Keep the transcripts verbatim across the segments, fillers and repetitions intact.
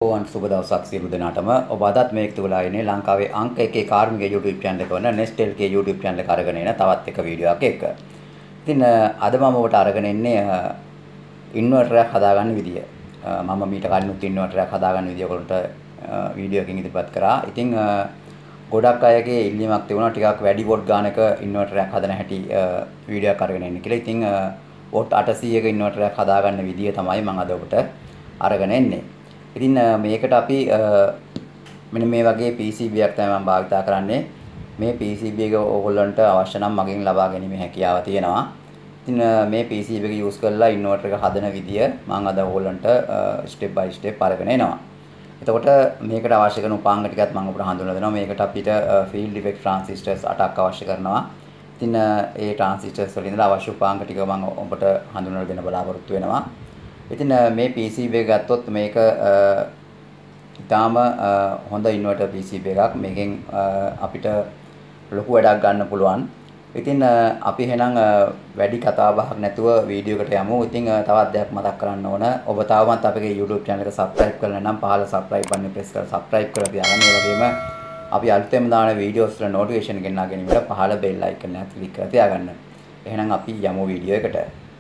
ඕවන් සුබ දවසක් සියලු දෙනාටම ඔබ අදත් මේ එක්තු වෙලා ඉන්නේ ලංකාවේ අංක එකේ කාර්මික YouTube channel එක වන Nestel K YouTube channel එක අරගෙන එන තවත් එක වීඩියෝ එකක් එක්ක. ඉතින් අද මම ඔබට අරගෙන එන්නේ ඉන්වර්ටර් එකක් හදාගන්න විදිය. මම මීට කලිනුත් ඉන්වර්ටර් එකක් හදාගන්න විදිය වලට වීඩියෝ එකකින් ඉදිරිපත් කරා. ඉතින් ගොඩක් අයගේ ඉල්ලීමක් තිබුණා ටිකක් වැඩි වොට් ගානක ඉන්වර්ටර් එකක් හදන හැටි වීඩියෝ එකක් අරගෙන එන්න කියලා. ඉතින් වොට් අටසීයක ඉන්වර්ටර් එකක් හදාගන්න විදිය තමයි මම අද ඔබට අරගෙන එන්නේ. ඉතින් මේකට අපි මෙන්න මේ වගේ P C B එකක් තමයි මම භාවිතා කරන්නේ. මේ P C B එක ඕගොල්ලන්ට අවශ්‍ය නම් මගෙන් ලබා ගැනීමේ හැකියාව තියෙනවා. ඉතින් මේ P C B එක යූස් කරලා ඉන්වර්ටර් එක හදන විදිය මම අද ඕගොල්ලන්ට ස්ටෙප් බයි ස්ටෙප් අරගෙන එනවා. එතකොට මේකට අවශ්‍ය කරන උපාංග ටිකත් මම ඔබට හඳුන්වලා දෙනවා. මේකට අපිට Field Effect Transistors අටක් අවශ්‍ය කරනවා. ඉතින් ඒ transistors වලින් ඉඳලා අවශ්‍ය උපාංග ටික මම ඔබට හඳුන්වලා දෙන්න බලාපොරොත්තු වෙනවා. ඉතින් මේ P C B එක ගත්තොත් මේක ඉතාම හොඳ ඉන්වර්ටර් P C B එකක්. මේකෙන් අපිට ලොකු වැඩක් ගන්න පුළුවන්. ඉතින් අපි එහෙනම් වැඩි කතා බහක් නැතුව වීඩියෝ එකට යමු. ඉතින් තවත් දෙයක් මතක් කරන්න ඕන. ඔබ තාමත් අපේ YouTube channel එක subscribe කරලා නැත්නම් පහළ subscribe බටන් එක press කරලා subscribe කරලා තියාගන්න. ඒ වගේම අපි අලුතෙන් දාන වීඩියෝස් වල notification ගෙනා ගැනීමට පහළ bell icon එක click කරලා තියාගන්න. එහෙනම් අපි යමු වීඩියෝ එකට.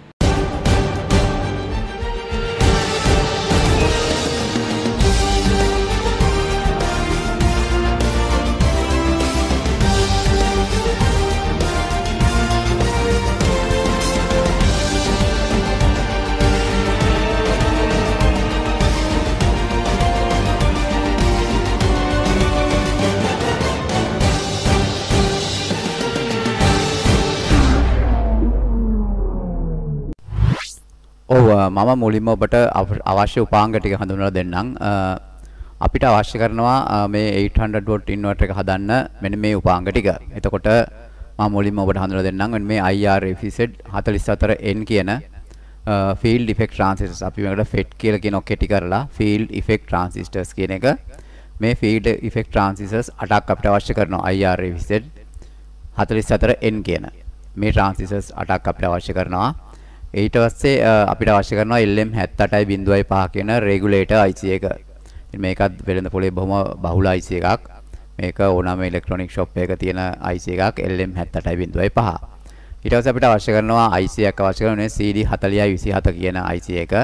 ඔව් මම මුලින්ම ඔබට අවශ්‍ය උපාංග ටික හඳුන්වලා දෙන්නම්. අපිට අවශ්‍ය කරනවා මේ eight hundred watt ඉන්වර්ටර් එක හදන්න මෙන්න මේ උපාංග ටික. එතකොට මම මුලින්ම ඔබට හඳුන්වලා දෙන්නම්. මෙන්න මේ I R F Z forty-four N කියන Field Effect Transistors. අපි මේකට F E T කියලා කියන කෙටි කරලා Field Effect Transistors කියන එක. මේ Field Effect Transistors අටක් අපිට අවශ්‍ය කරනවා. I R F Z forty-four N කියන මේ transistors අටක් අපිට අවශ්‍ය කරනවා. ඊට පස්සේ අපිට අවශ්‍ය කරනවා L M seventy-eight point five කියන regulator I C එක. ඉතින් මේකත් වෙළඳ පොලේ බොහොම බහුල I C එකක්. මේක ඕනම ඉලෙක්ට්‍රොනික ෂොප් එකක තියෙන I C එකක් L M seventy-eight point five. ඊට පස්සේ අපිට අවශ්‍ය කරනවා I C එකක් අවශ්‍ය කරනවා C D forty twenty-seven කියන I C එක.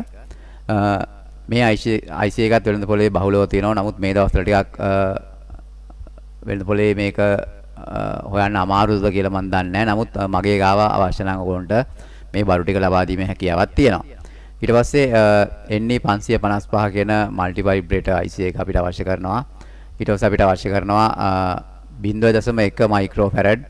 මේ I C I C එකත් වෙළඳ පොලේ බහුලව තියෙනවා. නමුත් මේ දවස්වල ටිකක් වෙළඳ පොලේ මේක හොයන්න අමාරුද කියලා මම දන්නේ නැහැ. නමුත් මගේ ගාව අවශ්‍ය නම් ඔයගොල්ලන්ට මේ බරු ටික ලබා දීමේ හැකියාවක් තියෙනවා. ඊට පස්සේ N E five fifty-five කියන multi vibrator I C එක අපිට අවශ්‍ය කරනවා. ඊට පස්සේ අපිට අවශ්‍ය කරනවා zero point one microfarad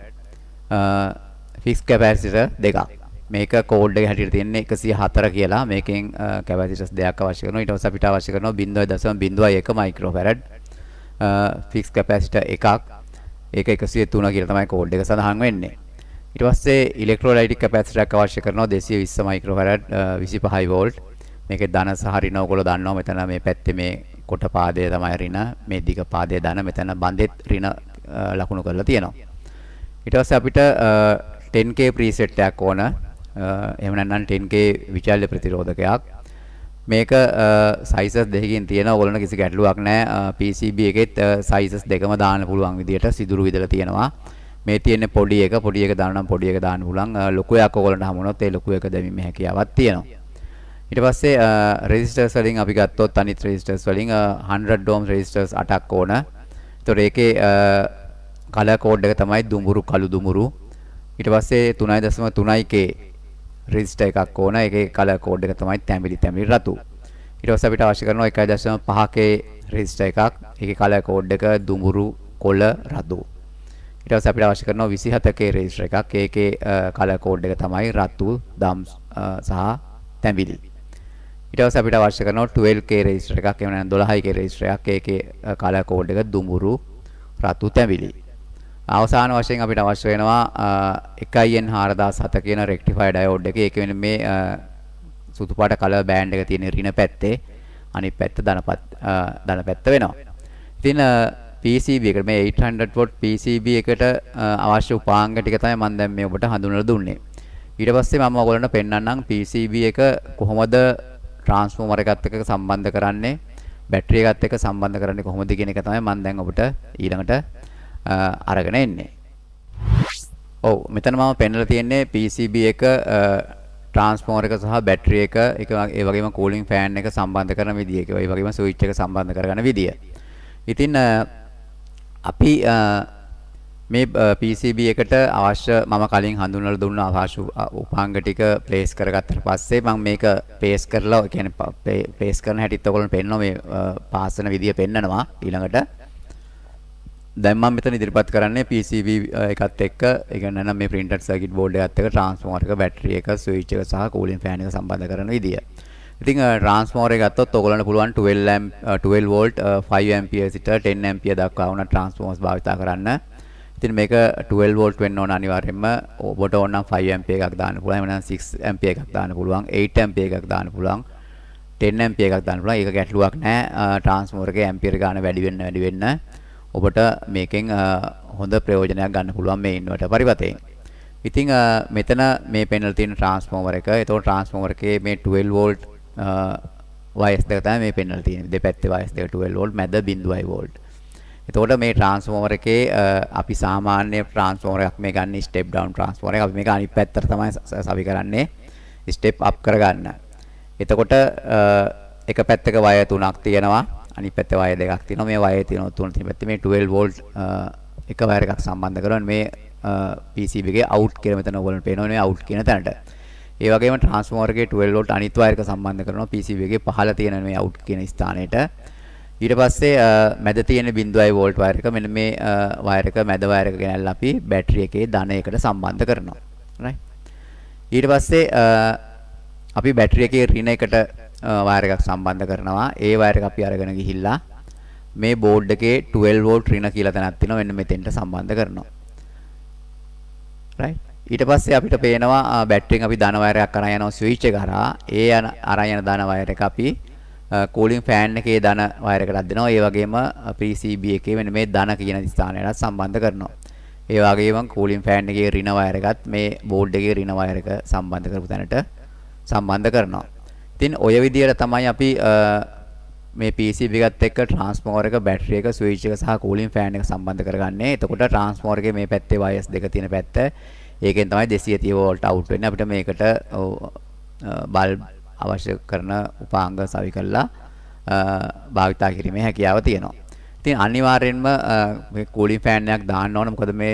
fixed capacitor දෙකක්. මේක කෝඩ් එක හැටියට තියෙන්නේ one oh four කියලා. මේකෙන් capacitors දෙකක් අවශ්‍ය කරනවා. ඊට පස්සේ අපිට අවශ්‍ය කරනවා zero point zero one microfarad fixed capacitor එකක්. ඒක one oh three කියලා තමයි කෝඩ් එක සඳහන් වෙන්නේ. ඊට පස්සේ ඉලෙක්ට්‍රෝලයිටික් කැපැසිටර් එකක් අවශ්‍ය කරනවා two hundred twenty microfarad twenty-five volt. මේකේ ධන සහ ඍණ ඔයගොල්ලෝ දන්නවා. මෙතන මේ පැත්තේ මේ කොට පාදය තමයි ඍණ, මේ දිග පාදය ධන, මෙතන බඳෙත් ඍණ ලකුණු කරලා තියෙනවා. ඊට පස්සේ අපිට ten K ප්‍රීසෙට් එකක් ඕන. එහෙම නැත්නම් ten K විචල්්‍ය ප්‍රතිරෝධකයක්. මේක sizes දෙකකින් තියෙනවා. ඔයගොල්ලන්ට කිසි ගැටලුවක් නැහැ. P C B එකෙත් sizes දෙකම දාන්න පුළුවන් විදියට සිදුරු විදලා තියෙනවා. මේ තියෙන්නේ පොඩි එක පොඩි එක දාන්න නම් පොඩි එක දාන්න පුළුවන්. ලොකු එකක් ඔයගොල්ලන්ට හමුනොත් ඒ ලොකු එක දැමීමේ හැකියාවක් තියෙනවා. ඊට පස්සේ රෙසිස්ටර්ස් වලින් අපි ගත්තොත් අනිත් රෙසිස්ටර්ස් වලින් one hundred ohm රෙසිස්ටර්ස් අටක් ඕන. ඒතකොට ඒකේ කලර් කෝඩ් එක තමයි දුඹුරු කළු දුඹුරු. ඊට පස්සේ three point three K resistor එකක් ඕන. ඒකේ කලර් කෝඩ් එක තමයි තැඹිලි තැඹිලි රතු. ඊට පස්සේ අපිට අවශ්‍ය කරනවා one point five K resistor එකක්. ඒකේ කලර් කෝඩ් එක දුඹුරු කොළ රතු. ඊට පස්සේ අපිට අවශ්‍ය කරනවා twenty-seven K රෙසිස්ටර් එකක්. ඒකේ කලර් කෝඩ් එක තමයි රතු, දම් සහ තැඹිලි. ඊට පස්සේ අපිට අවශ්‍ය කරනවා twelve K රෙසිස්ටර් එකක්. එහෙම නැත්නම් twelve K රෙසිස්ටර් එකක්. ඒකේ කලර් කෝඩ් එක දුඹුරු, රතු, තැඹිලි. අවසාන වශයෙන් අපිට අවශ්‍ය වෙනවා one N four thousand seven කියන රෙක්ටිෆයර් ඩයෝඩ් එක. ඒක වෙන මේ සුදු පාට කලර් බෑන්ඩ් එක තියෙන ඍණ පැත්තේ, අනිත් පැත්ත ධන ධන පැත්ත වෙනවා. ඉතින් P C B එකට මේ eight hundred watt P C B එකට අවශ්‍ය උපාංග ටික තමයි මම දැන් මේ ඔබට හඳුන්වලා දුන්නේ. ඊට පස්සේ මම ඔයගොල්ලන්ට පෙන්නන්නම් P C B එක කොහොමද ට්‍රාන්ස්ෆෝමර් එකත් එක්ක සම්බන්ධ කරන්නේ, බැටරි එකත් එක්ක සම්බන්ධ කරන්නේ කොහොමද කියන එක තමයි මම දැන් ඔබට ඊළඟට අරගෙන එන්නේ. ඔව් මෙතන මම පෙන්නලා තියෙන්නේ P C B එක ට්‍රාන්ස්ෆෝමර් එක සහ බැටරි එක ඒක ඒ වගේම කූලින් ෆෑන් එක සම්බන්ධ කරන විදිය. ඒ වගේම ස්විච් එක සම්බන්ධ කරගන්න විදිය. ඉතින් අපි මේ P C B එකට අවශ්‍ය මම කලින් හඳුන්වලා දුන්න අවශ්‍ය උපාංග ටික ප්ලේස් කරගත්තට පස්සේ මම මේක ප්ලේස් කරලා ඒ කියන්නේ ප්ලේස් කරන හැටිත් ඔයගොල්ලෝ පෙන්නනවා මේ පාස් වෙන විදිය පෙන්නනවා ඊළඟට. දැන් මම මෙතන ඉදිරිපත් කරන්නේ P C B එකත් එක්ක ඒ කියන්නේ නම් මේ printed circuit board එකත් එක්ක transformer එක battery එක switch එක සහ cooling fan එක සම්බන්ධ කරන විදිය. ඉතින් transformer එක ගත්තොත් ඔයගොල්ලන්ට පුළුවන් twelve amp twelve volt five ampere සිට ten ampere දක්වා වුණ transformers භාවිත කරන්න. ඉතින් මේක twelve volt වෙන්න ඕන අනිවාර්යයෙන්ම. ඔබට ඕන නම් five ampere එකක් දාන්න පුළුවන්. එහෙම නැත්නම් six ampere එකක් දාන්න පුළුවන්. eight ampere එකක් දාන්න පුළුවන්. ten ampere එකක් දාන්න පුළුවන්. ඒක ගැටලුවක් නැහැ. transformer එකේ ampere ගාන වැඩි වෙන්න වැඩි වෙන්න ඔබට මේකෙන් හොඳ ප්‍රයෝජනයක් ගන්න පුළුවන් මේ ඉන්වර්ටර් පරිවර්තයෙන්. ඉතින් මෙතන මේ පෙන්නලා තියෙන ට්‍රාන්ස්ෆෝමර් එක. ඒතකොට ට්‍රාන්ස්ෆෝමර් එකේ මේ twelve volt වයස් දෙක තමයි මේ පෙන්නලා තියෙන්නේ. දෙපැත්තේ වයස් දෙක twelve volt මැද zero point five volt. එතකොට මේ ට්‍රාන්ස්ෆෝමර් එකේ අපි සාමාන්‍ය ට්‍රාන්ස්ෆෝමර් එකක් මේ ගන්න ස්ටෙප් ඩවුන් ට්‍රාන්ස්ෆෝමර් එක. අපි මේක අනිත් පැත්තට තමයි සවි කරන්නේ ස්ටෙප් අප් කරගන්න. එතකොට එක පැත්තක වයර් තුනක් තියෙනවා. අනිත් පැත්තේ වයර් දෙකක් තියෙනවා. මේ වයර් තියෙනවා තුන තියෙන පැත්තේ මේ twelve volt එක වයර් එකක් සම්බන්ධ කරනවා. මේ P C B එකේ out කියලා මෙතන ඔයගොල්ලන්ට පේනවා මේ out කියන තැනට. ඒ වගේම ට්‍රාන්ස්ෆෝමර් එකේ twelve volt අනිත් වයර් එක සම්බන්ධ කරනවා P C B එකේ පහළ තියෙන මේ out කියන ස්ථානයට. ඊට පස්සේ මැද තියෙන zero point five volt wire එක මෙන්න මේ වයර් එක මැද වයර් එක ගෙනල්ලා අපි බැටරි එකේ ධනයකට සම්බන්ධ කරනවා. right. ඊට පස්සේ අපි බැටරි එකේ ඍණ එකට වයර් එකක් සම්බන්ධ කරනවා. ඒ වයර් එක අපි අරගෙන ගිහිල්ලා මේ බෝඩ් එකේ twelve volt ඍණ කියලා තැනක් තියෙනවා. මෙන්න මෙතෙන්ට සම්බන්ධ කරනවා. right. ඊට පස්සේ අපිට පේනවා බැටරියෙන් අපි ධන වයර් එකක් අරන් යනවා ස්විච් එක හරහා. ඒ යන අරන් යන ධන වයර් එක අපි කූලින් ෆෑන් එකේ ධන වයර් එකටත් දෙනවා. ඒ වගේම P C B එකේ මෙන්න මේ ධන කියන ස්ථානයට සම්බන්ධ කරනවා. ඒ වගේම කූලින් ෆෑන් එකේ ඍණ වයර් එකත් මේ බෝඩ් එකේ ඍණ වයර් එක සම්බන්ධ කරපු තැනට සම්බන්ධ කරනවා. ඉතින් ඔය විදිහට තමයි අපි මේ P C B එකත් එක්ක ට්‍රාන්ස්ෆෝමර් එක, බැටරි එක, ස්විච් එක සහ කූලින් ෆෑන් එක සම්බන්ධ කරගන්නේ. එතකොට ට්‍රාන්ස්ෆෝමර් එකේ මේ පැත්තේ වයර්ස් දෙක තියෙන පැත්ත ඒකෙන් තමයි දෙසිය තිහ වෝල්ට් අවුට් වෙන්නේ. අපිට මේකට බල්බ් අවශ්‍ය කරන උපාංග සවි කරලා භාවිතා කිරීමේ හැකියාව තියෙනවා. ඉතින් අනිවාර්යෙන්ම මේ කූලින් ෆෑන් එකක් දාන්න ඕන. මොකද මේ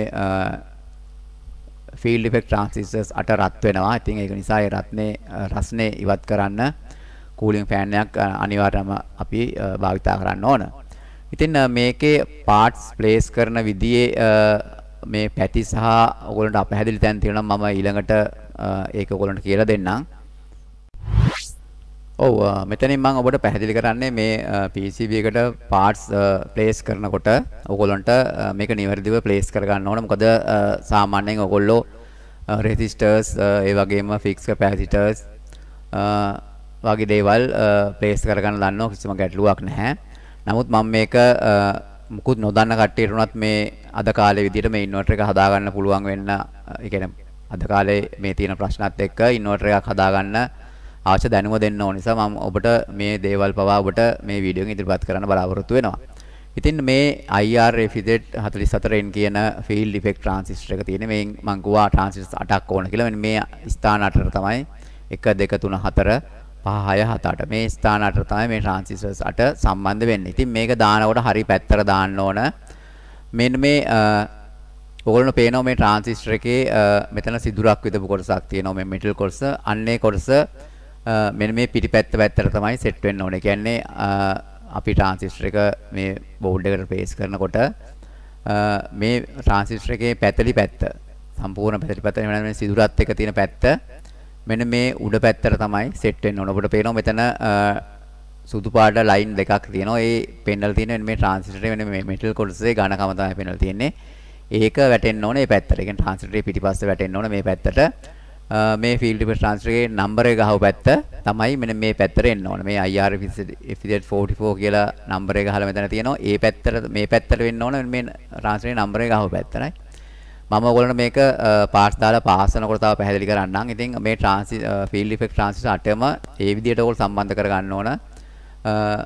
Field Effect Transistors අට රත් වෙනවා. ඉතින් ඒක නිසා ඒ රත්නේ රස්නේ ඉවත් කරන්න කූලින් ෆෑන් එකක් අනිවාර්යයෙන්ම අපි භාවිතා කරන්න ඕන. ඉතින් මේකේ parts place කරන විදිහේ මේ පැටි සහ ඔයගොල්ලන්ට අපහැදිලි තැන් තියෙනවා. මම ඊළඟට ඒක ඔයගොල්ලන්ට කියලා දෙන්නම්. ඔව් මෙතනින් මම ඔබට පැහැදිලි කරන්නේ මේ P C B එකට parts place කරනකොට ඔයගොල්ලන්ට මේක නිවැරදිව place කරගන්න ඕන. මොකද සාමාන්‍යයෙන් ඔයගොල්ලෝ resistors ඒ වගේම fixed capacitors වගේ දේවල් place කරගන්න දන්නවා. කිසිම ගැටලුවක් නැහැ. නමුත් මම මේක මුකුත් නොදන්න කට්ටියට උනත් මේ අද කාලේ විදිහට මේ ඉන්වර්ටර් එක හදාගන්න පුළුවන් වෙන්න, ඒ කියන්නේ අද කාලේ මේ තියෙන ප්‍රශ්නත් එක්ක ඉන්වර්ටර් එකක් හදාගන්න අවශ්‍ය දැනුම දෙන්න ඕන නිසා මම ඔබට මේ දේවල් පවා ඔබට මේ වීඩියෝ එකෙන් ඉදිරිපත් කරන්න බලාපොරොත්තු වෙනවා. ඉතින් මේ I R F Z forty-four N කියන Field Effect Transistor එක තියෙන්නේ. මේ මම කිව්වා transistors අටක් ඕන කියලා. මෙන්න මේ ස්ථාන අටට තමයි one two three four five six seven eight මේ ස්ථාන අටට තමයි මේ transistors අට සම්බන්ධ වෙන්නේ. ඉතින් මේක දානකොට හරි පැත්තට දාන්න ඕන. මෙන්න මේ ඔයගොල්ලෝ පේනවා මේ transistor එකේ මෙතන සිදුරක් විදපු කොටසක් තියෙනවා. මේ metal කොටස. අන්නේ කොටස මෙන්න මේ පිටිපැත්ත පැත්තට තමයි සෙට් වෙන්න ඕනේ. කියන්නේ අපි ට්‍රාන්සිස්ටර් එක මේ බෝඩ් එකට ප්ලේස් කරනකොට මේ ට්‍රාන්සිස්ටර් එකේ පැතලි පැත්ත සම්පූර්ණ පැතලි පැත්ත එහෙම නැත්නම් සිදුරත් එක තියෙන පැත්ත මෙන්න මේ උඩ පැත්තට තමයි සෙට් වෙන්න ඕන. ඔබට පේනවා මෙතන සුදු පාට ලයින් දෙකක් තියෙනවා. ඒ පෙන්නලා තියෙන මේ ට්‍රාන්සිස්ටර් එකේ මේ මෙටල් කොටසේ ඝනකම තමයි පෙන්නලා තියෙන්නේ. ඒක වැටෙන්න ඕනේ මේ පැත්තට. ඒ කියන්නේ ට්‍රාන්සිස්ටර් එකේ පිටිපස්සේ වැටෙන්න ඕනේ මේ පැත්තට. මේ Field Effect Transistor එකේ නම්බර් එක ගහව පැත්ත තමයි මෙන්න මේ පැත්තට එන්න ඕනේ. මේ I R F Z forty-four කියලා නම්බර් එක ගහලා මෙතන තියෙනවා. ඒ පැත්තට මේ පැත්තට වෙන්න ඕනේ මේ transistor එකේ නම්බර් එක ගහව පැත්තයි. මම ඔයගොල්ලන්ට මේක පාර්ට්ස් දාලා පාස් කරනකොට තව පැහැදිලි කරන්නම්. ඉතින් මේ Field Effect Transistor අටම ඒ විදිහට ඔයගොල්ලෝ සම්බන්ධ කරගන්න ඕන.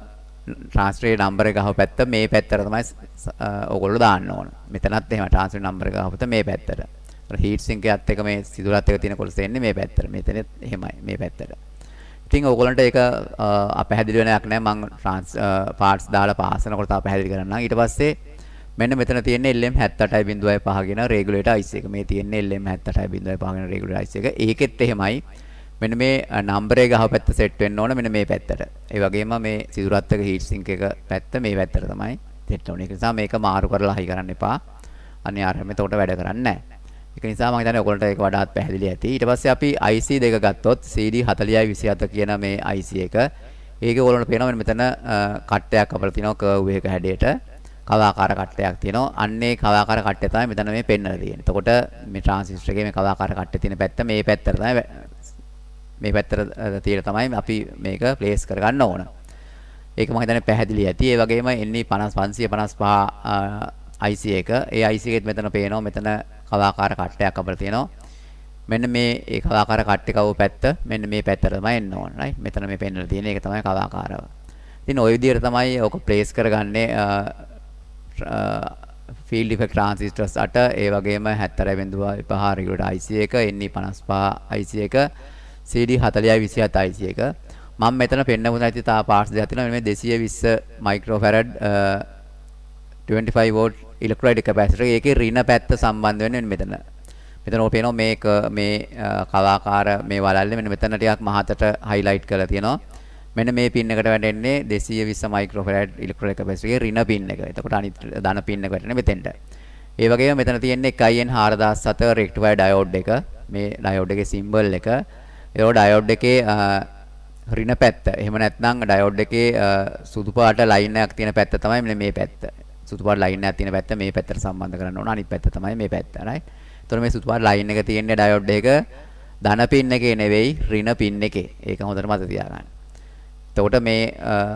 ට්‍රාන්ස්ෆර් නම්බර එක ගහව පැත්ත මේ පැත්තට තමයි ඔයගොල්ලෝ දාන්න ඕන. මෙතනත් එහෙම ට්‍රාන්ස්ෆර් නම්බර එක ගහව පැත්ත මේ පැත්තට. අර හීට් සින්ක් එකත් එක මේ සිදුරත් එක තියෙන කොටස එන්නේ මේ පැත්තට. මෙතනෙත් එහෙමයි මේ පැත්තට. ඉතින් ඔයගොල්ලන්ට ඒක අපහැදිලි වෙන එකක් නෑ. මම ට්‍රාන්ස් පාර්ට්ස් දාලා පාස් කරනකොට තා පැහැදිලි කරන්නම්. ඊට පස්සේ මෙන්න මෙතන තියෙන්නේ L M seventy-eight point five කියන රෙගුලේටර් I C එක. මේ තියෙන්නේ L M seventy-eight point five කියන රෙගුලේටර් I C එක. ඒකෙත් එහෙමයි. මෙන්න මේ නම්බර් එක ගහව පැත්ත සෙට් වෙන්න ඕන මෙන්න මේ පැත්තට. ඒ වගේම මේ සිදුරත් එක හීට් සින්ක් එක පැත්ත මේ පැත්තට තමයි සෙට් වෙන්නේ. ඒ නිසා මේක මාරු කරලා හයි කරන්න එපා. අනිවාර්යයෙන්ම එතකොට වැඩ කරන්නේ නැහැ. ඒක නිසා මම හිතන්නේ ඔයගොල්ලන්ට ඒක වඩාත් පැහැදිලි ඇති. ඊට පස්සේ අපි I C දෙක ගත්තොත් C D forty twenty-seven කියන මේ I C එක. ඒක ඔයගොල්ලන්ට පේනවා මෙතන කට්ටයක් අපල තියෙනවා කර්ව් එක හැඩයට. කවාකාර කට්ටයක් තියෙනවා. අන්නේ කවාකාර කට්ටය තමයි මෙතන මේ පෙන්නලා තියෙන්නේ. එතකොට මේ ට්‍රාන්සිස්ටර් එකේ මේ කවාකාර කට්ටේ තියෙන පැත්ත මේ පැත්තට තමයි මේ පැත්තට තියලා තමයි අපි මේක ප්ලේස් කරගන්න ඕන. ඒක මම හිතන්නේ පැහැදිලි ඇති. ඒ වගේම N E five fifty I C එක. ඒ I C එකෙත් මෙතන පේනවා මෙතන කවාකාර කට්ටයක් අපිට තියෙනවා. මෙන්න මේ ඒ කවාකාර කට්ටේ කව පැත්ත මෙන්න මේ පැත්තට තමයි එන්න ඕන. රයිට්. මෙතන මේ පෙන්නලා තියෙන එක තමයි කවාකාරව. ඉතින් ওই විදිහට තමයි ඔක ප්ලේස් කරගන්නේ Field Effect Transistors අට ඒ වගේම seventy point five regulator I C එක N E fifty I C එක C D forty twenty-seven I C එක මම මෙතන පෙන්නපු නැති තා පාර්ට්ස් දෙකක් තියෙනවා මේ two twenty microfarad twenty-five volt electrolyte capacitor එකේ ඍණ පැත්ත සම්බන්ධ වෙන්නේ මෙතන මෙතන ඔය පේනවා මේක මේ කවාකාර මේ වලල්ලේ මෙන්න මෙතන ටිකක් මහතට හයිලයිට් කරලා තියෙනවා මෙන්න මේ පින් එකට වැටෙන්නේ two twenty microfarad electrolyte capacitor එකේ ඍණ පින් එක. එතකොට අනිත් ධන පින් එක වැටෙන්නේ මෙතෙන්ට. ඒ වගේම මෙතන තියෙන්නේ I N four thousand seven rectifier diode එක. මේ ඩයෝඩ් එකේ සිම්බල් එක. ඒ ඩයෝඩ් එකේ ඍණ පැත්ත. එහෙම නැත්නම් ඩයෝඩ් එකේ සුදු පාට ලයින් එකක් තියෙන පැත්ත තමයි මෙන්න මේ පැත්ත. සුදු පාට ලයින් එකක් තියෙන පැත්ත මේ පැත්තට සම්බන්ධ කරන්න ඕන. අනිත් පැත්ත තමයි මේ පැත්ත. right. එතකොට මේ සුදු පාට ලයින් එක තියෙන්නේ ඩයෝඩ් එක ධන පින් එකේ නෙවෙයි ඍණ පින් එකේ. ඒක හොඳට මතක තියාගන්න. එතකොට මේ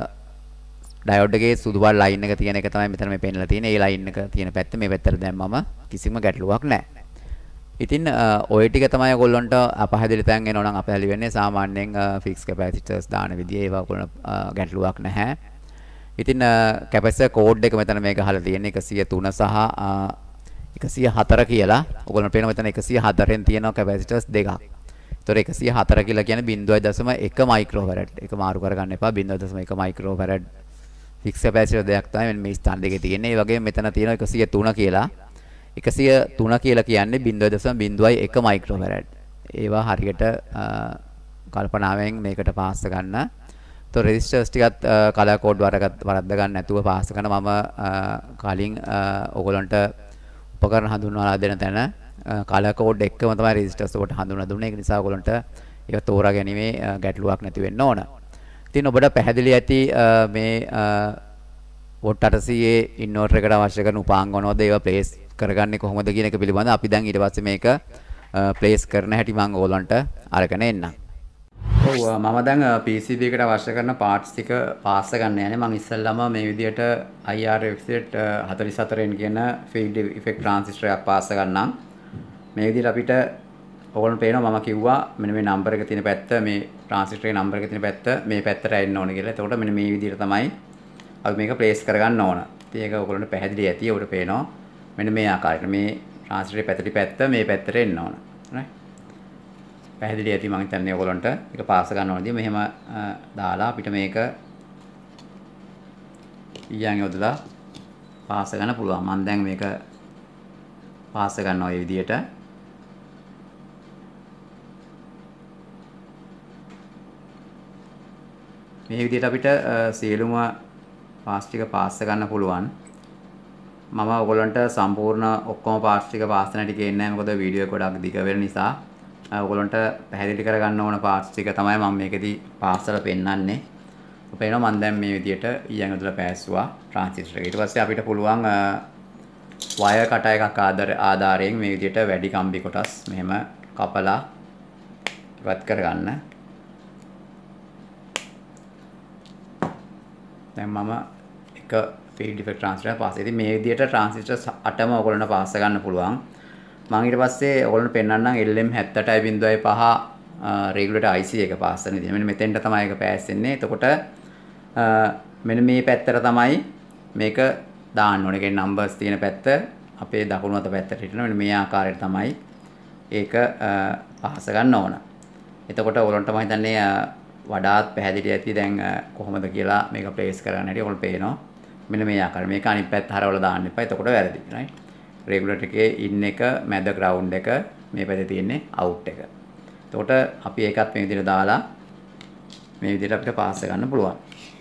ඩයෝඩ් එකේ සුදු පාට ලයින් එක තියෙන එක තමයි මෙතන මේ පෙන්නලා තියෙන්නේ. ඒ ලයින් එක තියෙන පැත්ත මේ පැත්තට දැම්මම කිසිම ගැටලුවක් නැහැ. ඉතින් ඔය ටික තමයි ඔයගොල්ලන්ට අපහැදිලි තැන් එනවා නම් අපහැදිලි වෙන්නේ සාමාන්‍යයෙන් ෆික්ස් කැපැසිටර්ස් දාන විදිය ඒවා ඔයගොල්ලන්ට ගැටලුවක් නැහැ. ඉතින් කැපැසිටර් කෝඩ් එක මෙතන මේ ගහලා තියෙන්නේ one oh three සහ one oh four කියලා. ඔයගොල්ලන්ට පේනවා මෙතන one oh four ෙන් තියෙනවා කැපැසිටර්ස් දෙකක්. ඒතකොට one oh four කියලා කියන්නේ zero point one මයික්‍රෝෆැරඩ්. ඒක මාරු කරගන්න එපා. zero point one microfarad fix capacitor දෙකක් තමයි මේ ස්ථාන දෙකේ තියෙන්නේ. ඒ වගේම මෙතන තියෙනවා one oh three කියලා. one oh three කියලා කියන්නේ zero point one මයික්‍රෝෆැරඩ්. ඒවා හරියට කල්පනාවෙන් මේකට පාස් ගන්න. તો රෙසිස්ටර්ස් ටිකත් කලර් කෝඩ් වරකට වරද්ද ගන්න නැතුව පාස් කරන මම කලින් ඔයගොල්ලන්ට උපකරණ හඳුන්වලා දෙන තැන කලර් කෝඩ් එකම තමයි රෙසිස්ටර්ස් වලට හඳුන්වලා දුන්නේ. ඒක නිසා ඔයගොල්ලන්ට ඒක තෝරා ගැනීමේ ගැටලුවක් නැති වෙන්න ඕන. ඉතින් ඔබට පැහැදිලි ඇති මේ වොට් eight hundred ඉන්වර්ටර් එකට අවශ්‍ය කරන උපාංග මොනවද ඒවා ප්ලේස් කරගන්නේ කොහොමද කියන එක පිළිබඳව අපි දැන් ඊට පස්සේ මේක ප්ලේස් කරන හැටි මම ඔයගොල්ලන්ට අරගෙන එන්නම්. ඔව් මම දැන් P C B එකට අවශ්‍ය කරන පාර්ට්ස් ටික පාස් ගන්න යන්නේ. මම ඉස්සෙල්ලාම මේ විදිහට I R F Z forty-four කියන Field Effect Transistor එකක් පාස් ගන්නම්. මේ විදිහට අපිට ඔයගොල්ලන්ට පේනවා මම කිව්වා මෙන්න මේ නම්බර් එක තියෙන පැත්ත මේ ට්‍රාන්සිස්ටර් එකේ නම්බර් එක තියෙන පැත්ත මේ පැත්තට එන්න ඕන කියලා. එතකොට මෙන්න මේ විදිහට තමයි අපි මේක ප්ලේස් කරගන්න ඕන. ඉතින් ඒක ඔයගොල්ලන්ට පැහැදිලි ඇති. ඔබට පේනවා මෙන්න මේ ආකාරයට මේ ට්‍රාන්සිස්ටරේ පැත්තටි පැත්ත මේ පැත්තට එන්න ඕන. right. පැහැදිලි ඇති මම හිතන්නේ ඔයගොල්ලන්ට ඒක පාස් ගන්න ඕනදී මෙහෙම දාලා අපිට මේක ඊයන් යොදලා පාස් ගන්න පුළුවන්. මම දැන් මේක පාස් ගන්නවා මේ විදිහට. මේ විදිහට අපිට සියලුම පාස් ටික පාස් ගන්න පුළුවන්. මම ඔයගොල්ලන්ට සම්පූර්ණ ඔක්කොම පාස් ටික පාස් නැටි කියන්නේ නැහැ. මොකද වීඩියෝ එක ගොඩක් දිග වෙන නිසා ඔයගොල්ලන්ට පැහැදිලි කරගන්න ඕන පාස් ටික තමයි මම මේකෙදි පාස්වල පෙන්නන්නේ. ඔය පේනවා මම දැන් මේ විදිහට ඊයන් යොදලා පෑස්සුවා ට්‍රාන්සිස්ටර් එක. ඊට පස්සේ අපිට පුළුවන් වයර් කටර් එකක් ආධාරයෙන් මේ විදිහට වැඩි කම්බි කොටස් මෙහෙම කපලා ඉවත් කරගන්න. දැන් මම එක Field Effect Transistor පාස්. ඉතින් මේ විදිහට ට්‍රාන්සිස්ටර්ස් අටම ඔයගොල්ලන්ට පාස් ගන්න පුළුවන්. මම ඊට පස්සේ ඔයගොල්ලන්ට පෙන්නන්නම් L M seventy-eight point five regulator I C එක පාස් කරන විදිහ. මෙන්න මෙතෙන්ට තමයි ඒක පාස් වෙන්නේ. එතකොට මෙන්න මේ පැත්තට තමයි මේක දාන්න ඕනේ. ඒ කියන්නේ නම්බර්ස් තියෙන පැත්ත අපේ දකුණු අත පැත්තට හිටිනවා. මෙන්න මේ ආකාරයට තමයි ඒක පහස ගන්න ඕන. එතකොට ඔයගොල්ලන්ට මම හිතන්නේ වඩාත් පැහැදිලි ඇති දැන් කොහොමද කියලා මේක ප්ලේස් කරන්න හැටි ඔයගොල්ලෝ පේනවා. මෙන්න මේ ආකාරය. මේක අනිත් පැත්ත හරවලා දාන්න එපා. එතකොට වැරදි. right? රෙගුලේටර් එකේ ඉන් එක, මැද ග්‍රවුන්ඩ් එක, මේ පැත්තේ තියෙන්නේ අවුට් එක. එතකොට අපි ඒකත් මේ විදිහට දාලා මේ විදිහට අපිට පාස් ගන්න පුළුවන්.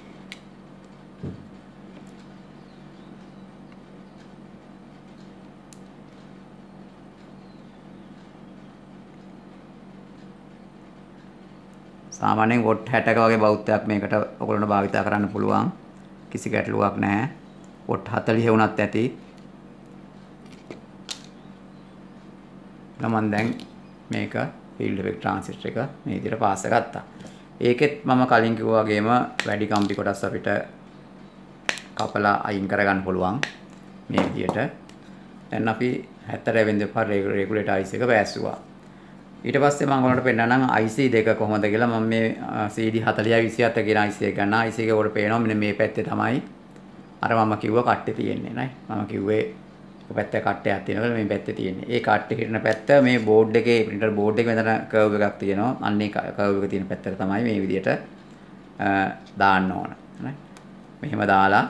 සාමාන්‍යයෙන් වොට් හැටක වගේ බෞද්ධයක් මේකට ඔයගොල්ලන්ට භාවිත කරන්න පුළුවන්. කිසි ගැටලුවක් නැහැ. වොට් හතළිහ වුණත් ඇති. මම දැන් මේක field effect transistor එක මේ විදිහට පාස් ගත්තා. ඒකෙත් මම කලින් කිව්වා වගේම වැඩි කම්බි කොටස් අපිට කපලා අයින් කරගන්න පුළුවන් මේ විදිහට. දැන් අපි හැත්තෑ වෙනි දෙපාර රෙගුලේටර් I C එක වැස්සුවා. ඊට පස්සේ මම ඔයාලට පෙන්නන්නම් I C දෙක කොහොමද කියලා. මම මේ C D forty විසිහත කියන I C එක ගන්නවා. I C එක උඩ පේනවා මෙන්න මේ පැත්තේ තමයි අර මම කිව්ව කට්ටේ තියෙන්නේ නේ. මම කිව්වේ එක පැත්තේ කට්ටයක් තියෙනවා මේ පැත්තේ තියෙන්නේ. ඒ කට්ටේ හිටින පැත්ත මේ බෝඩ් එකේ printer බෝඩ් එකේ මෙතන කර්ව් එකක් තියෙනවා. අන්න ඒ කර්ව් එක තියෙන පැත්තට තමයි මේ විදිහට දාන්න ඕන නේ. මෙහෙම දාලා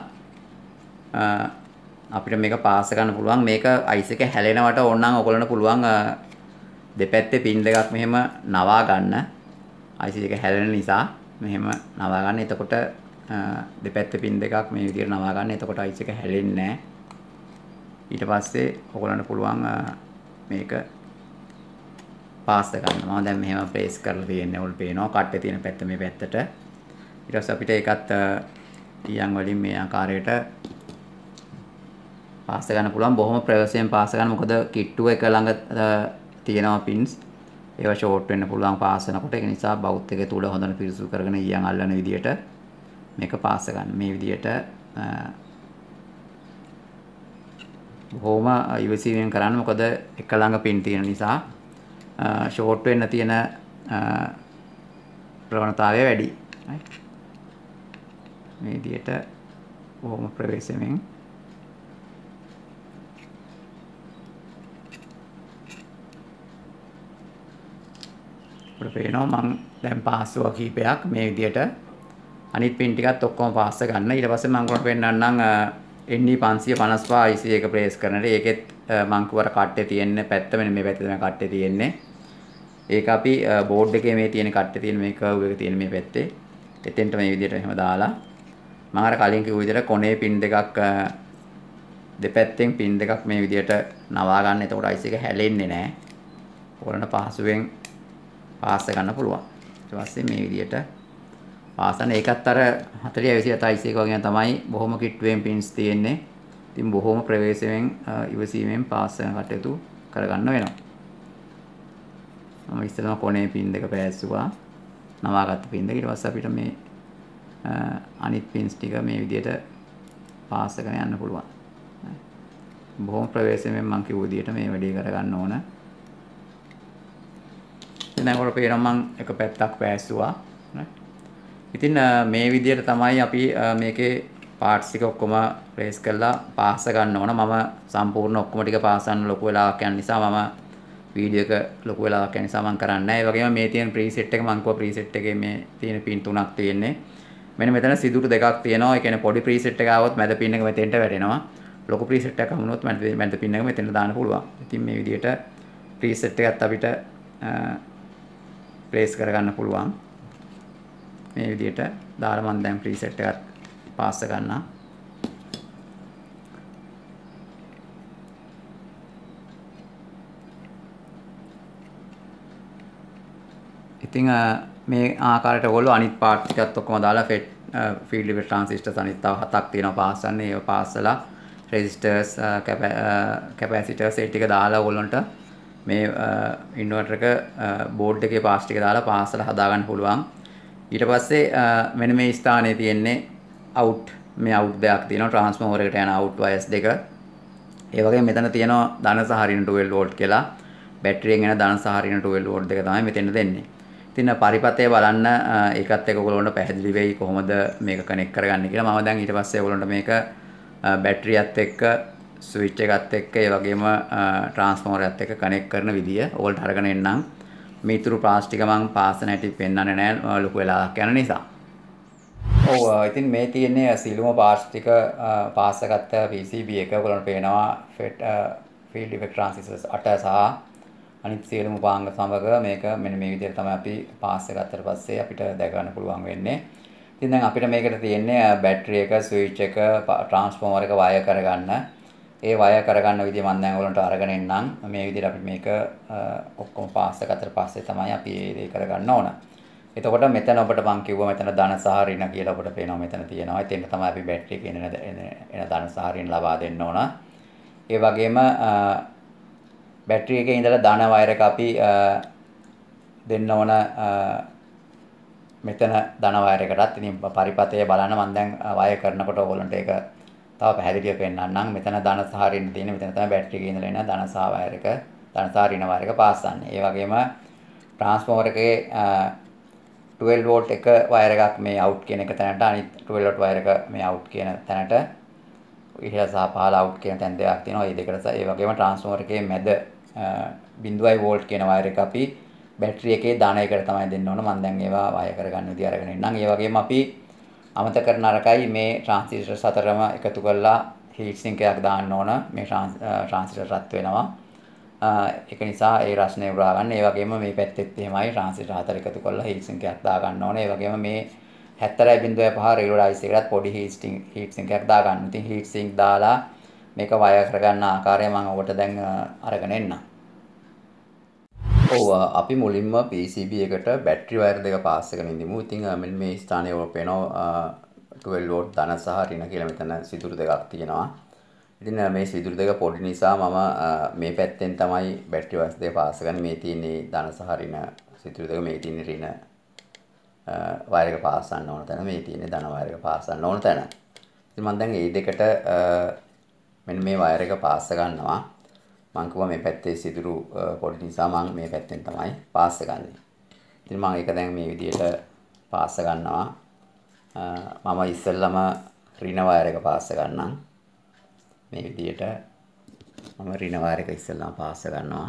අපිට මේක පාස් ගන්න පුළුවන්. මේක I C එක හැලෙනවට ඕනනම් ඔයගොල්ලන්ට පුළුවන් දෙපැත්තේ පින් දෙකක් මෙහෙම නවා ගන්න. I C එක හැලෙන නිසා මෙහෙම නවා ගන්න. එතකොට දෙපැත්තේ පින් දෙකක් මේ විදිහට නවා ගන්න. එතකොට I C එක හැලෙන්නේ නැහැ. ඊට පස්සේ ඔයගොල්ලන්ට පුළුවන් මේක පාස් ගන්න. මම දැන් මෙහෙම ප්‍රේස් කරලා තියෙන්නේ. ඔයගොල්ලෝ පේනවා කට්ටේ තියෙන පැත්ත මේ පැත්තට. ඊට පස්සේ අපිට ඒකත් ඊයන් වලින් මේ ආකාරයට පාස් ගන්න පුළුවන්. බොහොම ප්‍රවේශයෙන් පාස් ගන්න. මොකද කිට්ටුව එක ළඟ තියෙනවා පින්ස්. ඒවා ෂෝට් වෙන්න පුළුවන් පාස් වෙනකොට. ඒක නිසා බවුත් එකේ තුල හොඳට පිරිසුදු කරගෙන ඊයන් අල්ලන විදියට මේක පාස් ගන්න. මේ විදියට බොහොම ඉවසීමෙන් කරන්න. මොකද එක ළඟ පින් තියෙන නිසා ෂෝට් වෙන්න තියෙන ප්‍රවණතාවය වැඩි. මේ විදියට බොහොම ප්‍රවේශයෙන් පේනවා මම දැන් පාස්ුවා කීපයක් මේ විදියට අනිත් පින් ටිකත් ඔක්කොම පාස් ගන්න. ඊට පස්සේ මම උකට පෙන්නන්නම් N E five fifty I C එක ප්‍රේස් කරනට. ඒකෙත් මම කිව්වර කට්ටේ තියෙන පැත්ත මෙන්න මේ පැත්තේ තමයි කට්ටේ තියෙන්නේ. ඒක අපි බෝඩ් එකේ මේ තියෙන කට්ටේ තියෙන මේ කර්ව් එක තියෙන මේ පැත්තේ. එතෙන්ට මේ විදියට එහෙම දාලා මම අර කලින් කිව්ව විදියට කොනේ පින් දෙකක් දෙපැත්තෙන් පින් දෙකක් මේ විදියට නවා ගන්න. එතකොට I C එක හැලෙන්නේ නැහැ. ඕනන පහසුවෙන් පාස් ගන්න පුළුවන්. ඊට පස්සේ මේ විදියට පාසන ඒකත් අර forty විසිහත I C එක වගේ තමයි බොහොම කිට්ටුවෙන් පින්ස් තියෙන්නේ. ඉතින් බොහොම ප්‍රවේශයෙන් ඉවසීමෙන් පාස් කරන කටයුතු කරගන්න වෙනවා. මම ඉස්සෙල්ලාම කොනේ පින් දෙක පෑස්සුවා. නවාගත්ත පින් දෙක. ඊට පස්සේ අපිට මේ අනිත් පින්ස් ටික මේ විදියට පාස් කරගෙන යන්න පුළුවන්. බොහොම ප්‍රවේශයෙන් මම කිව්ව විදියට මේ වැඩේ කරගන්න ඕන. දැන් ඔයාලට පේනවා මම එක පැත්තක් පෑස්සුවා. ඉතින් මේ විදිහට තමයි අපි මේකේ පාර්ට්ස් ටික ඔක්කොම ප්ලේස් කරලා පාස් ගන්න ඕන. මම සම්පූර්ණ ඔක්කොම ටික පාස් කරන්න ලොකු වෙලාවක් යන නිසා මම වීඩියෝ එක ලොකු වෙලාවක් යන නිසා මම කරන්නේ නැහැ. ඒ වගේම මේ තියෙන ප්‍රීසෙට් එක මම කිව්වා ප්‍රීසෙට් එකේ මේ තියෙන පින් තුනක් තියෙන්නේ. මෙන්න මෙතන සිදුරු දෙකක් තියෙනවා. ඒ කියන්නේ පොඩි ප්‍රීසෙට් එක ආවොත් මැද පින් එක මෙතෙන්ට වැටෙනවා. ලොකු ප්‍රීසෙට් එකක් හමුනොත් මැද මැද පින් එක මෙතෙන්ට දාන්න පුළුවන්. ඉතින් මේ විදිහට ප්‍රීසෙට් එකත් අපිට ප්ලේස් කරගන්න පුළුවන්. මේ විදිහට දාලා මම දැන් ප්‍රීසෙට් එකත් පාස් ගන්නවා. ඉතින් මේ ආකාරයට ඔයගොල්ලෝ අනිත් පාර්ට් ටිකත් ඔක්කොම දාලා field effect transistors අනිත් තව හතක් තියෙනවා පාස් ගන්න. ඒව පාස්ලා resistors capacitors ඒ ටික දාලා ඔයගොල්ලන්ට මේ ඉන්වර්ටර් එක බෝඩ් එකේ පාස් ටික දාලා පාස්ලා හදා ගන්න පුළුවන්. ඊට පස්සේ මෙන්න මේ ස්ථානයේ තියෙන්නේ අවුට් මේ අවුට් දෙකක් තියෙනවා ට්‍රාන්ස්ෆෝමර් එකට යන අවුට් වයර්ස් දෙක. ඒ වගේම මෙතන තියෙනවා ධන සහ ඍණ twelve වෝල්ට් කියලා. බැටරියෙන් එන ධන සහ ඍණ twelve වෝල්ට් දෙක තමයි මෙතෙන් දෙන්නේ. ඉතින් පරිපතය බලන්න ඒකත් එක්ක ඔයගොල්ලන්ට පැහැදිලි වෙයි කොහොමද මේක කනෙක්ට් කරගන්නේ කියලා. මම දැන් ඊට පස්සේ ඔයගොල්ලන්ට මේක බැටරියත් එක්ක ස්විච් එකත් එක්ක ඒ වගේම ට්‍රාන්ස්ෆෝමරයත් එක්ක කනෙක්ට් කරන විදිය ඔයගොල්ලන්ට අරගෙන එන්නම්. මේ ඊතුරු ප්ලාස්ටික මම පාසන හැටි පෙන්වන්නේ නැහැ ලොකු වෙලාවක් යන නිසා. ඔව් ඉතින් මේ තියෙන්නේ සියලුම ප්ලාස්ටික පාසගත්ත P C B එක ඔයගොල්ලන්ට පේනවා Field Effect Transistors අට සහ අනිත් සියලුම උපාංග සමග මේක මෙන්න මේ විදිහට තමයි අපි පාස් එක ගත්තට පස්සේ අපිට දැක ගන්න පුළුවන් වෙන්නේ. ඉතින් දැන් අපිට මේකට තියෙන්නේ බැටරි එක, ස්විච් එක, ට්‍රාන්ස්ෆෝමර් එක වයර් කරගන්න. ඒ වයර් කරගන්න විදිහ මම දැන් ඔයගලන්ට අරගෙන එන්නම්. මේ විදිහට අපි මේක ඔක්කොම පාස් එක ගත්තට පස්සේ තමයි අපි මේ දේ කරගන්න ඕන. එතකොට මෙතන ඔබට මම කිව්වා මෙතන ධන සහ ඍණ කියලා ඔබට පේනවා මෙතන තියෙනවා. එතෙන් තමයි අපි බැටරි එකේ එන එන ධන සහ ඍණ ලබා දෙන්න ඕන. ඒ වගේම බැටරි එකේ ඉඳලා ධන වයර් එක අපි දෙන්න ඕන මෙතන ධන වයර් එකටත්. ඉතින් පරිපතය බලන්න මම දැන් වයර් කරනකොට ඕගොල්ලන්ට ඒක තව පැහැදිලිව පෙන්නන්නම්. මෙතන ධන සහ ඍණ තියෙන මෙතන තමයි බැටරි එකේ ඉඳලා එන ධන සහ වයර් එක ධන සහ ඍණ වයර් එක පාස් කරන්නේ. ඒ වගේම ට්‍රාන්ස්ෆෝමර් එකේ twelve volt එක වයර් එකක් මේ අවුට් කියන එක තැනට අනිත් twelve volt වයර් එක මේ අවුට් කියන තැනට ඉහළ සහ පහළ අවුට් කියන තැන් දෙකක් තියෙනවා. මේ දෙකට ඒ වගේම ට්‍රාන්ස්ෆෝමර් එකේ මැද බිංදුවයි වෝල්ට් කියන වයර් එක අපි බැටරි එකේ දාන එකට තමයි දෙන්න ඕන. මම දැන් ඒවා වයර් කරගන්න විදිය අරගෙන ඉන්නම්. ඒ වගේම අපි අමතක කරන අරකයි මේ ට්‍රාන්සිස්ටර් හතරම එකතු කරලා හීට් සින්ක් එකක් දාන්න ඕන. මේ ට්‍රාන්සිස්ටර් රත් වෙනවා. ඒක නිසා ඒ රස්නේ උරා ගන්න. ඒ වගේම මේ පැත්තෙත් එහෙමයි ට්‍රාන්සිස්ටර් හතර එකතු කරලා හීට් සින්ක් එකක් දා ගන්න ඕනේ. ඒ වගේම මේ හතරයි බිංදුවයි පහ රේලෝඩ් අයිස් එකකට පොඩි හීට් සින්ක් හීට් සින්ක් එකක් දා ගන්න. ඉතින් හීට් සින්ක් දාලා මේක වයර් කරගන්න ආකාරය මම ඔබට දැන් අරගෙන එන්නම්. ඔව් අපි මුලින්ම P C B එකට බැටරි වයර් දෙක පාස් කරගෙන ඉඳිමු. ඉතින් මෙන්න මේ ස්ථානයේ ඔබ පේනවා twelve volt ධන සහ ඍණ කියලා මෙතන සිදුරු දෙකක් තියෙනවා. ඉතින් මේ සිදුරු දෙක පොඩි නිසා මම මේ පැත්තෙන් තමයි බැටරි වයර් දෙක පාස් කරන්නේ. මේ තියෙන්නේ ධන සහ ඍණ සිදුරු දෙක, මේ තියෙන්නේ ඍණ වයර් එක පාස් කරන්න ඕන තැන, මේ තියෙන්නේ ධන වයර් එක පාස් කරන්න ඕන තැන. ඉතින් මම දැන් මේ දෙකට මෙන්න මේ වයර් එක පාස් ගන්නවා. මම කිව්වා මේ පැත්තේ සිදුරු පොඩි නිසා මම මේ පැත්තෙන් තමයි පාස් ගන්නේ. ඉතින් මම ඒක දැන් මේ විදිහට පාස් ගන්නවා. මම ඉස්සෙල්ලාම ඍණ වයර් එක පාස් ගන්නම්. මේ විදිහට මම ඍණ වයර් එක ඉස්සෙල්ලාම පාස් ගන්නවා.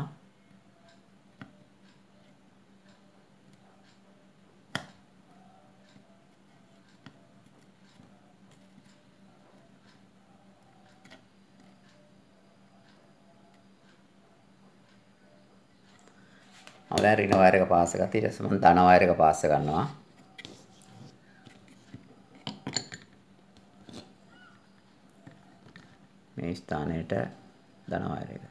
මම දැන් ඍණ වයර් එක පාස් කරලා ඊට පස්සේ මම ධන වයර් එක පාස් කරනවා. මේ ස්ථානයට ධන වයර් එක.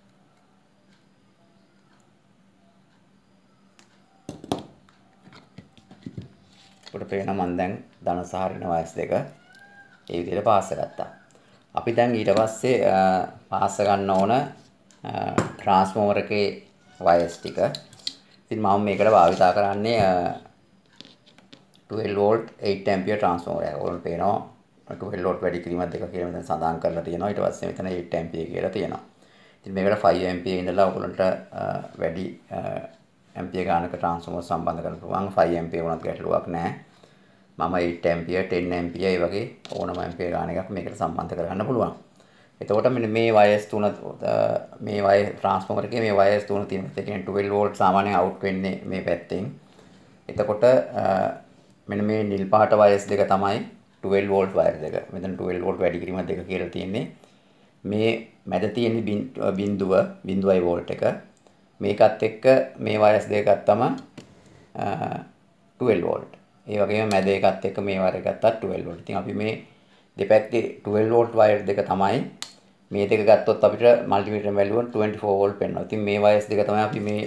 අපිට පේනවා මම දැන් ධන සහ ඍණ වයර් දෙක ඒ විදිහට පාස් කරගත්තා. අපි දැන් ඊට පස්සේ පාස් ගන්න ඕන ට්‍රාන්ස්ෆෝමර් එකේ වයර්ස් ටික. ඉතින් මම මේකට භාවිතා කරන්නේ twelve volt eight ampere transformer එකක්. ඔයගොල්ලෝ පේනවා twelve volt වැඩි කිරීමක් දෙක කියලා මෙතන සඳහන් කරලා තියෙනවා. ඊට පස්සේ මෙතන eight ampere කියලා තියෙනවා. ඉතින් මේකට five ampere ඉඳලා ඔයගොල්ලන්ට වැඩි ampere ගානක ට්‍රාන්ස්ෆෝමර් සම්බන්ධ කරන්න පුළුවන්. five ampere වුණත් ගැටලුවක් නැහැ. මම eight ampere ten ampere ඒ වගේ ඕනම ampere ගාන එකක් මේකට සම්බන්ධ කරගන්න පුළුවන්. එතකොට මෙන්න මේ වයර්ස් තුන මේ වයර් ට්‍රාන්ස්ෆෝමර් එකේ මේ වයර්ස් තුන තියෙනවා. ඒ කියන්නේ twelve volt සාමාන්‍යයෙන් අවුට් වෙන්නේ මේ පැත්තෙන්. එතකොට මෙන්න මේ නිල් පාට වයර්ස් දෙක තමයි twelve volt වයර් දෙක. මෙතන twelve volt වැඩි කිරීම දෙක කියලා තියෙන්නේ. මේ මැද තියෙන බිඳුව බිඳුවයි වෝල්ට් එක. මේකත් එක්ක මේ වයර්ස් දෙකක් තමයි twelve volt. ඒ වගේම මැද එකත් එක්ක මේ වයර් එකත් twelve volt. ඉතින් අපි මේ දෙපැත්තේ twelve volt වයර් දෙක තමයි මේ දෙක ගත්තොත් අපිට මල්ටිමීටර් වැලියුව twenty-four volt පෙන්වනවා. ඉතින් මේ වයර්ස් දෙක තමයි අපි මේ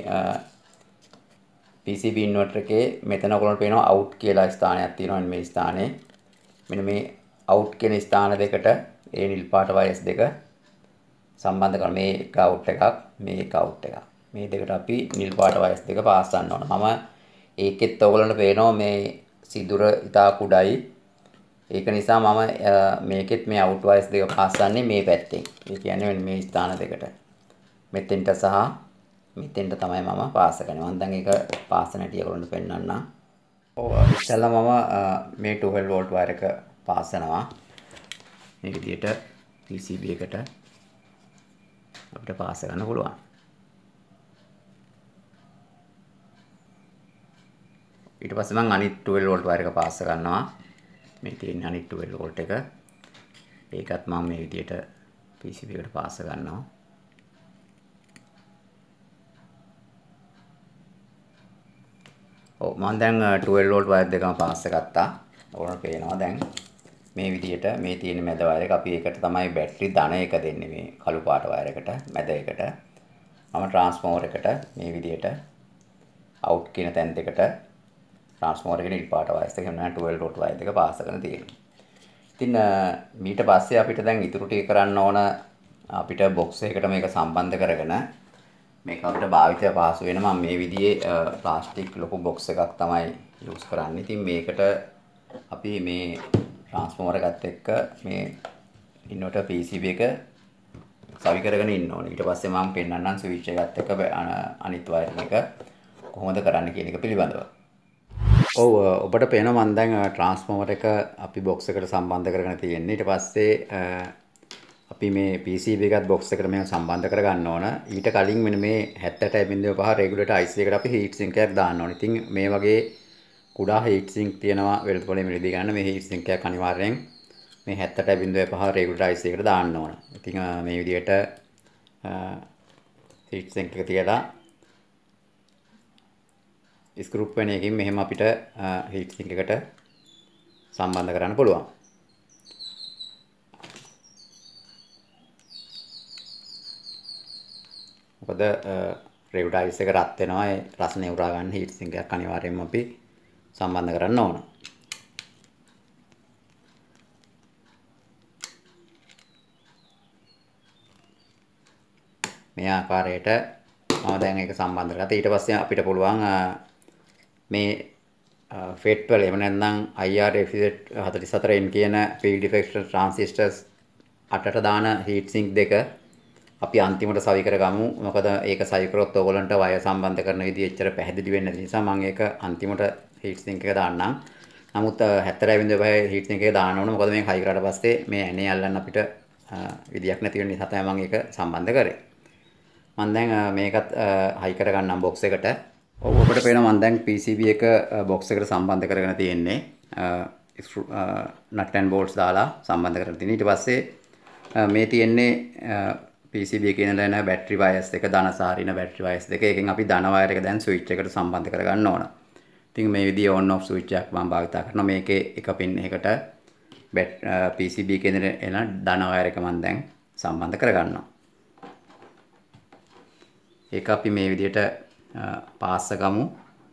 P C B ඉන්වර්ටර් එකේ මෙතන ඔයගොල්ලන්ට පේනවා අවුට් කියලා ස්ථානයක් තියෙනවා මේ ස්ථානේ. මෙන්න මේ අවුට් කියන ස්ථාන දෙකට ඒ නිල් පාට වයර්ස් දෙක සම්බන්ධ කරන මේ එක අවුට් එකක් මේ එක අවුට් එකක්. මේ දෙකට අපි නිල් පාට වයර්ස් දෙක පාස් ගන්න ඕන. මම ඒකෙත් ඔයගොල්ලන්ට පේනවා මේ සිදුර ඉතා කුඩයි. ඒක නිසා මම මේකෙත් මේ අවුට් වයර්ස් දෙක පාස් ගන්නේ මේ පැත්තෙන්. ඒ කියන්නේ මේ ස්ථාන දෙකට. මෙතෙන්ට සහ මෙතෙන්ට තමයි මම පාස් කරන්නේ. මම දැන් ඒක පාස් කරන හැටි ඔයගොල්ලන්ට පෙන්නන්නම්. ඔව් ඉස්සෙල්ලා මම මේ twelve volt wire එක පාස් කරනවා. මේ විදිහට P C B එකට අපිට පාස් කරන්න පුළුවන්. ඊට පස්සේ මම අනිත් twelve volt wire එක පාස් කරනවා. මේ තියෙන අනිත් twelve volt එක. ඒකත් මම මේ විදිහට P C B එකට පාස් කරනවා. ඔව් මම දැන් twelve volt wire දෙකම පාස් කරගත්තා. ඔයාලට පේනවා දැන් මේ විදිහට මේ තියෙන මැද වයර් එක අපි ඒකට තමයි බැටරි ධන එක දෙන්නේ මේ කළු පාට වයර් එකට මැද එකට. මම ට්‍රාන්ස්ෆෝමර් එකට මේ විදිහට අවුට් කියන තැන් දෙකට ට්‍රාන්ස්ෆෝමර් එකේ නිල් පාට වයර් එක එහෙම twelve volt wire දෙක පාස් කරන තියෙනවා. ඉතින් ඊට පස්සේ අපිට දැන් ඉතුරු ටික කරන්න ඕන අපිට බොක්ස් එකකට මේක සම්බන්ධ කරගෙන මේක අපිට භාවිතය පහසු වෙන මම මේ විදිහේ ප්ලාස්ටික් ලොකු බොක්ස් එකක් තමයි යූස් කරන්නේ. ඉතින් මේකට අපි මේ ට්‍රාන්ස්ෆෝමර් එකත් එක්ක මේ ඉන්වර්ටර් P C B එක සවි කරගෙන ඉන්න ඕනේ. ඊට පස්සේ මම පෙන්නන්නම් ස්විච් එකත් එක්ක අනිත් වයරින් එක කොහොමද කරන්න කියන එක පිළිබඳව. ඔව් ඔබට පේනවා මම දැන් ට්‍රාන්ස්ෆෝමර් එක අපි බොක්ස් එකට සම්බන්ධ කරගෙන තියෙන්නේ. ඊට පස්සේ අපි මේ P C B එකත් බොක්ස් එකට මේක සම්බන්ධ කරගන්න ඕන. ඊට කලින් මෙන්න මේ seventy-eight point five regulator I C එකට අපි හීට් සින්ක් එකක් දාන්න ඕනේ. ඉතින් මේ වගේ කුඩා හීට් සින්ක් තියෙනවා වෙළඳ පොලේ මිලදී ගන්න මේ හීට් සින්ක් එකක් අනිවාර්යෙන් මේ seventy-eight point five regulator I C එකට දාන්න ඕන. ඉතින් මේ විදිහට හීට් සින්ක් එක තියලා ස්ක්‍රූප් වෙන එකකින් මෙහෙම අපිට හීට් සින්ක් එකට සම්බන්ධ කරන්න පුළුවන්. මොකද රෙගුලේටර් I C එක රත් වෙනවා ඒ රස්නේ උරා ගන්න හීට් සින්ක් එකක් අනිවාර්යයෙන්ම අපි සම්බන්ධ කරන්න ඕන. මේ ආකාරයට මම දැන් ඒක සම්බන්ධ කරගත්තා. ඊට පස්සේ අපිට පුළුවන් මේ ෆෙට් වල එහෙම නැත්නම් I R F Z forty-four N කියන Field Effect Transistors අටට දාන heat sink දෙක අපි අන්තිමට සවි කරගමු. මොකද ඒක සවි කරොත් ඕගොල්ලන්ට වයර් සම්බන්ධ කරන විදිහ එච්චර පැහැදිලි වෙන්නේ නැති නිසා මම ඒක අන්තිමට heat sink එක දාන්නම්. නමුත් seventy-eight point five heat sink එක දාන්න ඕන. මොකද මේක හයි කරාට පස්සේ මේ ඇනේ අල්ලන්න අපිට විදියක් නැති වෙන නිසා තමයි මම ඒක සම්බන්ධ කරේ. මම දැන් මේකත් හයි කරගන්නම් බොක්ස් එකට. ඔව් ඔබට පේනවා මම දැන් P C B එක බොක්ස් එකට සම්බන්ධ කරගෙන තියෙන්නේ. nut and bolts දාලා සම්බන්ධ කරගෙන තියෙනවා. ඊට පස්සේ මේ තියෙන්නේ P C B එකේ ඉඳලා එන බැටරි වයර්ස් දෙක ධන සහ ඍණ බැටරි වයර්ස් දෙක. ඒකෙන් අපි ධන වයර් එක දැන් ස්විච් එකට සම්බන්ධ කරගන්න ඕන. ඉතින් මේ විදිහේ on off ස්විච් එකක් මම භාවිත කරනවා. මේකේ එක පින් එකකට P C B එකේ ඉඳලා එන ධන වයර් එක මම දැන් සම්බන්ධ කරගන්නවා. ඒක අපි මේ විදිහට පාස් කරමු.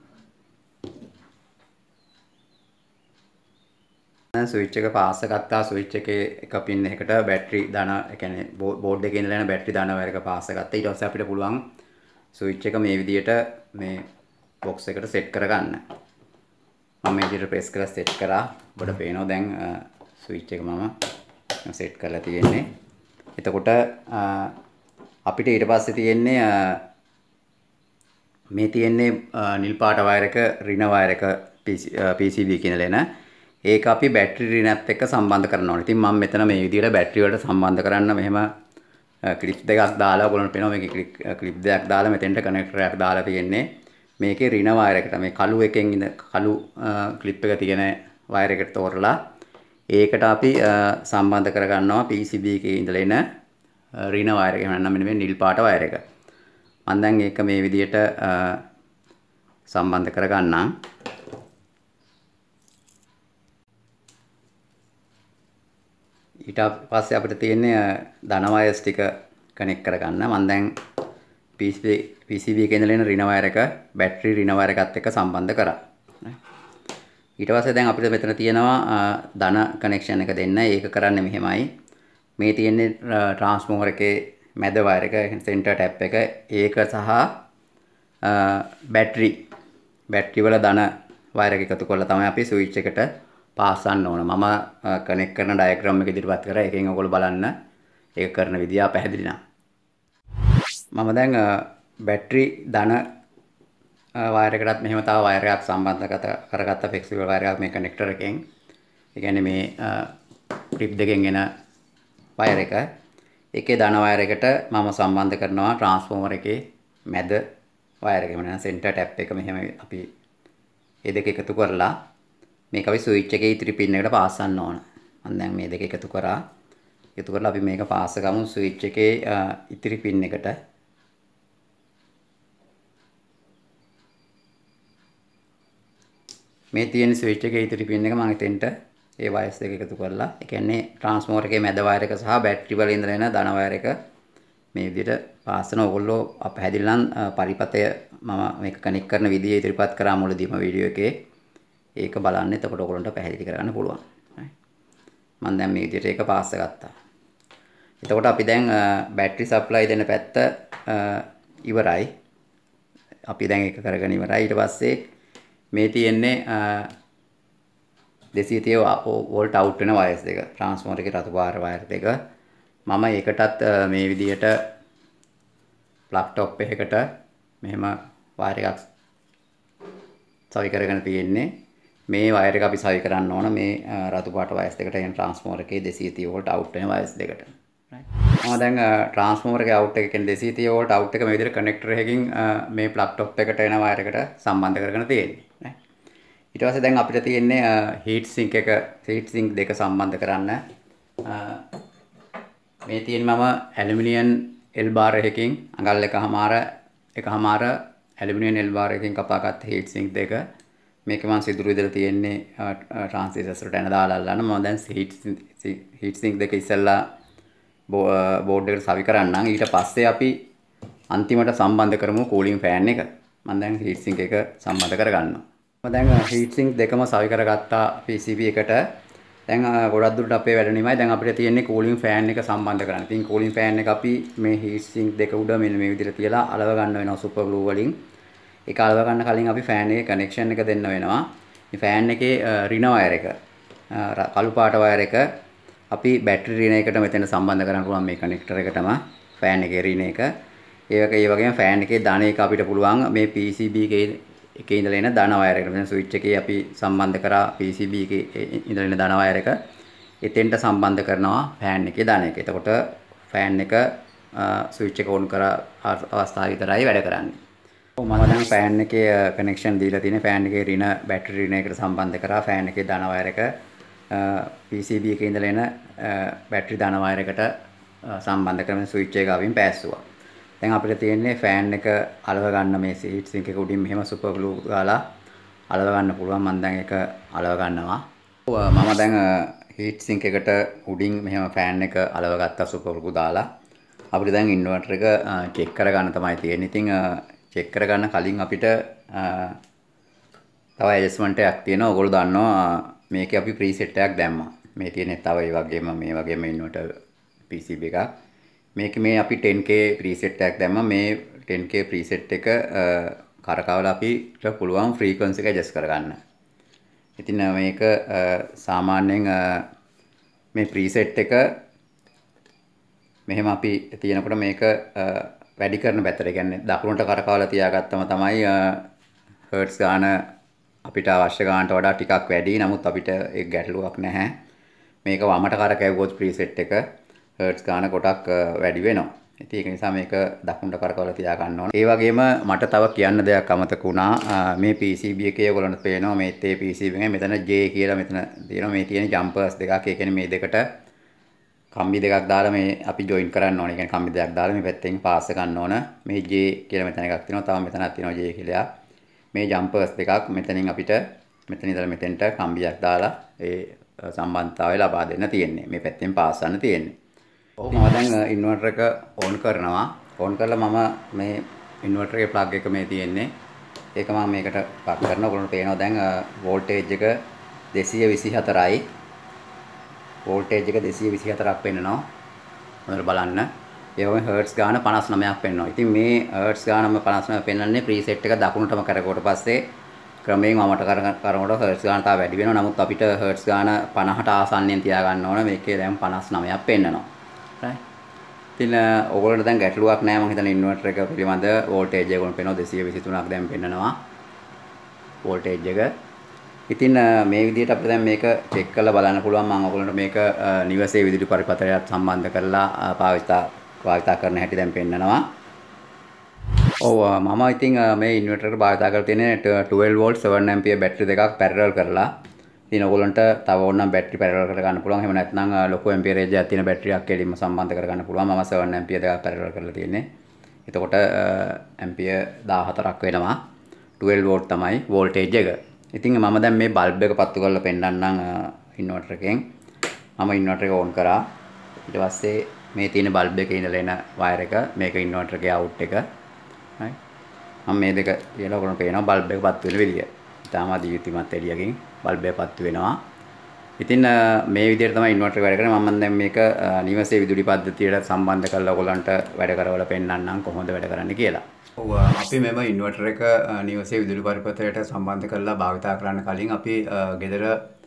ස්විච් එක පාස් කරගත්තා. ස්විච් එකේ එක පින් එකකට බැටරි ධන ඒ කියන්නේ බෝඩ් එකේ ඉඳලා එන බැටරි ධන වයර් එක පාස් කරගත්තා. ඊට පස්සේ අපිට පුළුවන් ස්විච් එක මේ විදිහට මේ බොක්ස් එකට සෙට් කරගන්න. මම මේ විදිහට ප්‍රෙස් කරලා සෙට් කරා. ඔබට පේනවා දැන් ස්විච් එක මම සෙට් කරලා තියෙන්නේ. එතකොට අපිට ඊට පස්සේ තියෙන්නේ මේ තියෙන්නේ නිල් පාට වයර් එක ඍණ වයර් එක P C B කියන ලේන. ඒක අපි බැටරි ඍණත් එක්ක සම්බන්ධ කරන්න ඕනේ. ඉතින් මම මෙතන මේ විදිහට බැටරි වලට සම්බන්ධ කරන්න මෙහෙම ක්ලිප් දෙකක් දාලා ඔයගොල්ලන්ට පේනවා මේකේ ක්ලිප් දෙකක් දාලා මෙතෙන්ට කනෙක්ටර් එකක් දාලා තියෙන්නේ. මේකේ ඍණ වයර් එකට මේ කළු එකෙන් ඉඳ කළු ක්ලිප් එක තියෙන වයර් එකට තෝරලා ඒකට අපි සම්බන්ධ කරගන්නවා P C B එකේ ඉඳලා එන ඍණ වයර් එක. එහෙම නැත්නම් මෙන්න මේ නිල් පාට වයර් එක. මම දැන් ඒක මේ විදිහට සම්බන්ධ කරගන්නම්. ඊට පස්සේ අපිට තියෙන්නේ ධන වයර්ස් ටික කනෙක්ට් කරගන්න. මම දැන් P C B එකේ ඉඳලා එන ඍණ වයර් එක බැටරි ඍණ වයර් එකත් එක්ක සම්බන්ධ කරා. ඊට පස්සේ දැන් අපිට මෙතන තියෙනවා ධන කනෙක්ෂන් එක දෙන්න. ඒක කරන්නේ මෙහෙමයි. මේ තියෙන්නේ ට්‍රාන්ස්ෆෝමර් එකේ මැද වයර් එක සෙන්ටර් ටැප් එක ඒක සහ බැටරි බැටරි වල ධන වයර් එක එකතු කරලා තමයි අපි ස්විච් එකට පාස් කරන්න ඕන. මම කනෙක්ට් කරන ඩයග්‍රෑම් එක ඉදිරිපත් කරා. ඒකෙන් ඔයගොල්ලෝ බලන්න ඒක කරන විදිය පැහැදිලි නම්. මම දැන් බැටරි ධන වයර් එකටත් මෙහෙම තව වයර් එකක් සම්බන්ධ කරගත්ත ෆ්ලෙක්සිබල් වයර් එකක් මේ කනෙක්ටර් එකෙන්. ඒ කියන්නේ මේ ට්‍රිප් දෙකෙන් එන වයර් එක. ඒකේ ධන වයර් එකට මම සම්බන්ධ කරනවා ට්‍රාන්ස්ෆෝමර් එකේ මැද වයර් එක. මෙන්න සෙන්ටර් ටැප් එක මෙහෙම අපි මේ දෙක එකතු කරලා මේක අපි ස්විච් එකේ ඉතිරි පින් එකට පාස්සන්න ඕන. මම දැන් මේ දෙක එකතු කරා. එකතු කරලා අපි මේක පාස්ස ගමු ස්විච් එකේ ඉතිරි පින් එකට. මේ තියෙන ස්විච් එකේ ඉතිරි පින් එක මම එතෙන්ට ඒ වයර්ස් දෙක එකතු කරලා, ඒ කියන්නේ ට්‍රාන්ස්ෆෝමර් එකේ මැද වයර් එක සහ බැටරි වල ඉඳලා එන ධන වයර් එක මේ විදිහට පාස් කරන. ඕගොල්ලෝ පැහැදිලි නම් පරිපතය මම මේක කනෙක්ට් කරන විදිය ඉදිරිපත් කරා මුලදීම වීඩියෝ එකේ. ඒක බලන්න. එතකොට ඔයගොල්ලන්ට පැහැදිලි කරගන්න පුළුවන්. මම දැන් මේ විදිහට ඒක පාස් ගත්තා. එතකොට අපි දැන් බැටරි සප්ලයි දෙන පැත්ත ඉවරයි. අපි දැන් ඒක කරගෙන ඉවරයි. ඊට පස්සේ මේ තියෙන්නේ දෙසිය තිහ වෝල්ට් අවුට් වෙන වයර්ස් දෙක. ට්‍රාන්ස්ෆෝමර් එකේ රතු පාර වයර් දෙක. මම ඒකටත් මේ විදිහට ප්ලග් টොප් එකකට මෙහෙම වයර් එකක් සවි කරගෙන තියෙන්නේ. මේ වයර් එක අපි සවි කරන්න ඕන මේ රතු පාට වයර්ස් දෙකට. එන ට්‍රාන්ස්ෆෝමර් එකේ දෙසිය තිහ වෝල්ට් අවුට් වෙන වයර්ස් දෙකට. මම දැන් ට්‍රාන්ස්ෆෝමර් එකේ අවුට් එක කියන්නේ දෙසිය තිහ වෝල්ට් අවුට් එක මේ විදිහට කනෙක්ටර් එකකින් මේ ප්ලග් টොප් එකට එන වයර් එකට සම්බන්ධ කරගෙන තියෙන්නේ. ඊට පස්සේ දැන් අපිට තියෙන්නේ හීට් සිංක් එක හීට් සිංක් දෙක සම්බන්ධ කරන්න. මේ තියෙන මම ඇලුමිනියම් එල් බාර් එකකින් අඟල් එකමාර එකමාර ඇලුමිනියම් එල් බාර් එකකින් කපාගත්ත හීට් සිංක් දෙක. මේක මම සිදුරු විදිහට තියෙන්නේ ට්‍රාන්සිස්ටර්ට එන දාලා අල්ලන්න. මම දැන් හීට් හීට් සිංක් දෙක ඉස්සෙල්ලා බෝඩ් එකට සවි කරන්නම්. ඊට පස්සේ අපි අන්තිමට සම්බන්ධ කරමු කූලින් ෆෑන් එක. මම දැන් හීට් සිංක් එක සම්බන්ධ කරගන්නවා. මම දැන් හීට් සිංක් දෙකම සවි කරගත්තා පී සී බී එකට. දැන් ගොඩක් දුරට අපේ වැඩ නිමයි. දැන් අපිට තියෙන්නේ කූලින් ෆෑන් එක සම්බන්ධ කරන්න. ඉතින් කූලින් ෆෑන් එක අපි මේ හීට් සිංක් දෙක උඩ මෙන්න මේ විදිහට තියලා අලව ගන්න වෙනවා සුපර් ග්ලූ වලින්. ඒක අලව ගන්න කලින් අපි ෆෑන් එකේ කනෙක්ෂන් එක දෙන්න වෙනවා. මේ ෆෑන් එකේ රින වයර් එක කළු පාට වයර් එක අපි බැටරි රින එකට මෙතන සම්බන්ධ කරන්න පුළුවන් මේ කනෙක්ටර් එකටම ෆෑන් එකේ රින එක. ඒ වගේ ඒ වගේම ෆෑන් එකේ ධන එක අපිට පුළුවන් මේ පී සී බී එකේ එකේ ඉඳලා එන ධන වයර් එකට. මෙතන ස්විච් එකේ අපි සම්බන්ධ කරා පී සී බී එකේ ඉඳලා එන ධන වයර් එක. එතෙන්ට සම්බන්ධ කරනවා ෆෑන් එකේ ධන එක. එතකොට ෆෑන් එක ස්විච් එක ඔන් කරා අවස්ථාව විතරයි වැඩ කරන්නේ. මම දැන් ෆෑන් එකේ කනෙක්ෂන් දීලා තියෙන ෆෑන් එකේ රින බැටරි රින එකට සම්බන්ධ කරා ෆෑන් එකේ ධන වයර් එක පී සී බී එකේ ඉඳලා එන බැටරි ධන වයර් එකට සම්බන්ධ කරගෙන ස්විච් එක අවින් පැස්සුවා. දැන් අපිට තියෙන්නේ ෆෑන් එක අලව ගන්න මේ හීට් සිංක් එක උඩින් මෙහෙම සුපර් ග්ලූ දාලා අලව ගන්න පුළුවන්. මම දැන් ඒක අලව ගන්නවා. මම දැන් හීට් සිංක් එකට උඩින් මෙහෙම ෆෑන් එක අලව ගත්තා සුපර් ග්ලූ දාලා. අපිට දැන් ඉන්වර්ටර් එක චෙක් කරගන්න තමයි තියෙන්නේ. ඉතින් චෙක් කරගන්න කලින් අපිට තව ඇඩ්ජස්ට්මන්ට් එකක් තියෙනවා. ඔයගොල්ලෝ දන්නවා මේකේ අපි ප්‍රීසෙට් එකක් දැම්මා. මේ තියෙන්නේ තව ඒ වගේම මේ වගේම ඉන්වර්ටර් පී සී බී එකක්. මේක මේ අපි ටෙන් කේ ප්‍රීසෙට් එකක් දැම්මා. මේ ටෙන් කේ ප්‍රීසෙට් එක කරකවලා අපිට පුළුවන් ෆ්‍රීකවන්සි එක ඇඩ්ජස්ට් කරගන්න. ඉතින් මේක සාමාන්‍යයෙන් මේ ප්‍රීසෙට් එක මෙහෙම අපි තියෙනකොට මේක වැඩි කරන පැත්තට, ඒ කියන්නේ දකුණට කරකවලා තියාගත්තම තමයි හර්ට්ස් ගාන අපිට අවශ්‍ය ගානට වඩා ටිකක් වැඩි. නමුත් අපිට ඒක ගැටලුවක් නැහැ. මේක වමට කරකැවුවොත් ප්‍රීසෙට් එක හර්ට්ස් ගාන කොටක් වැඩි වෙනවා. ඉතින් ඒක නිසා මේක දකුණට කරකවලා තියා ගන්න ඕන. ඒ වගේම මට තව කියන්න දෙයක් අමතක වුණා. මේ පී සී බී එකේ ඔයගොල්ලන්ට පේනවා මේත් ඒ පී සී බී එකේ මෙතන J කියලා මෙතන තියෙනවා. මේ තියෙන ජම්පර්ස් දෙකක්. ඒ කියන්නේ මේ දෙකට කම්බි දෙකක් දාලා මේ අපි ජොයින් කරන්න ඕනේ. ඒ කියන්නේ කම්බි දෙකක් දාලා මේ පැත්තෙන් පාස් ගන්න ඕන. මේ J කියලා මෙතන එකක් තියෙනවා. තව මෙතනක් තියෙනවා J කියලා. මේ ජම්පර්ස් දෙකක් මෙතනින් අපිට මෙතන ඉඳලා මෙතෙන්ට කම්බියක් දාලා ඒ සම්බන්ධතාවය ලබා දෙන්න තියෙන්නේ. මේ පැත්තෙන් පාස් ගන්න තියෙන්නේ. ඔහොම මම දැන් ඉන්වර්ටර් එක ඕන් කරනවා. ඕන් කරලා මම මේ ඉන්වර්ටර් එකේ ප්ලග් එක මේ තියෙන්නේ. ඒක මම මේකට ප්ලග් කරනවා. ඔයගොල්ලන්ට පේනවා දැන් වෝල්ටේජ් එක දෙසිය විසිහතරයි. වෝල්ටේජ් එක දෙසිය විසිහතරක් පෙන්නනවා. හොඳට බලන්න. ඒ වගේම හර්ට්ස් ගාන පනස් නවයක් පෙන්නනවා. ඉතින් මේ හර්ට්ස් ගානම පනස් නවය පෙන්නන්නේ ප්‍රීසෙට් එක දකුණටම කරගුවට පස්සේ ක්‍රමයෙන් වමට කරනකොට හර්ට්ස් ගාන තාම වැඩි වෙනවා. නමුත් අපිට හර්ට්ස් ගාන පනහට ආසන්නයෙන් තියාගන්න ඕන. මේකේ දැන් පනස් නවයක් පෙන්නනවා. right. ඉතින් ඕගොල්ලන්ට දැන් ගැටලුවක් නැහැ මම හිතන්නේ ඉන්වර්ටර් එක පිළිබඳ වෝල්ටේජ් එක ඔයගොල්ලෝ පේනවා දෙසිය විසි තුනක් දැන් පෙන්නනවා වෝල්ටේජ් එක. ඉතින් මේ විදිහට අපිට දැන් මේක චෙක් කරලා බලන්න පුළුවන් මම ඔයගොල්ලන්ට මේක නිවසේ විදුලි පරිපථයට සම්බන්ධ කරලා පාවිච්චි භාවිතා කරන හැටි දැන් පෙන්නනවා. ඔව් මම ඉතින් මේ ඉන්වර්ටර් එක භාවිතා කරලා තියෙන්නේ twelve volt seven ampere battery දෙකක් පැරලල් කරලා. ඉතින් ඔයගොල්ලන්ට තව ඕනනම් බැටරි පැරලල් කර ගන්න පුළුවන්. එහෙම නැත්නම් ලොකු ඇම්පියරේජ් එකක් තියෙන බැටරියක් කෙලින්ම සම්බන්ධ කර ගන්න පුළුවන්. මම seven ampere දෙකක් පැරලල් කරලා තියෙන්නේ. එතකොට ඇම්පියර් දාහතරක් වෙනවා. twelve volt තමයි වෝල්ටේජ් එක. ඉතින් මම දැන් මේ බල්බ් එක පත්තු කරලා පෙන්නන්නම් ඉන්වර්ටර් එකෙන්. මම ඉන්වර්ටර් එක ඕන් කරා. ඊට පස්සේ මේ තියෙන බල්බ් එකේ ඉඳලා එන වයර් එක මේක ඉන්වර්ටර් එකේ අවුට් එක. හරි. මම මේ දෙක තියලා ඔයගොල්ලන්ට පේනවා බල්බ් එක පත්තු වෙන විදිය. ඊටාම දීප්තිමත් එළියකින් බල්බ් එක පත්තු වෙනවා. ඉතින් මේ විදිහට තමයි ඉන්වර්ටර් එක වැඩ කරන්නේ. මම දැන් මේක නිවසේ විදුලි පද්ධතියට සම්බන්ධ කරලා ඔයගොල්ලන්ට වැඩ කරවල පෙන්නන්නම් කොහොමද වැඩ කරන්නේ කියලා. ඔව් අපි මෙම ඉන්වර්ටර් එක නිවසේ විදුලි පරිපථයට සම්බන්ධ කරලා භාවිතා කරන්න කලින් අපි ගෙදර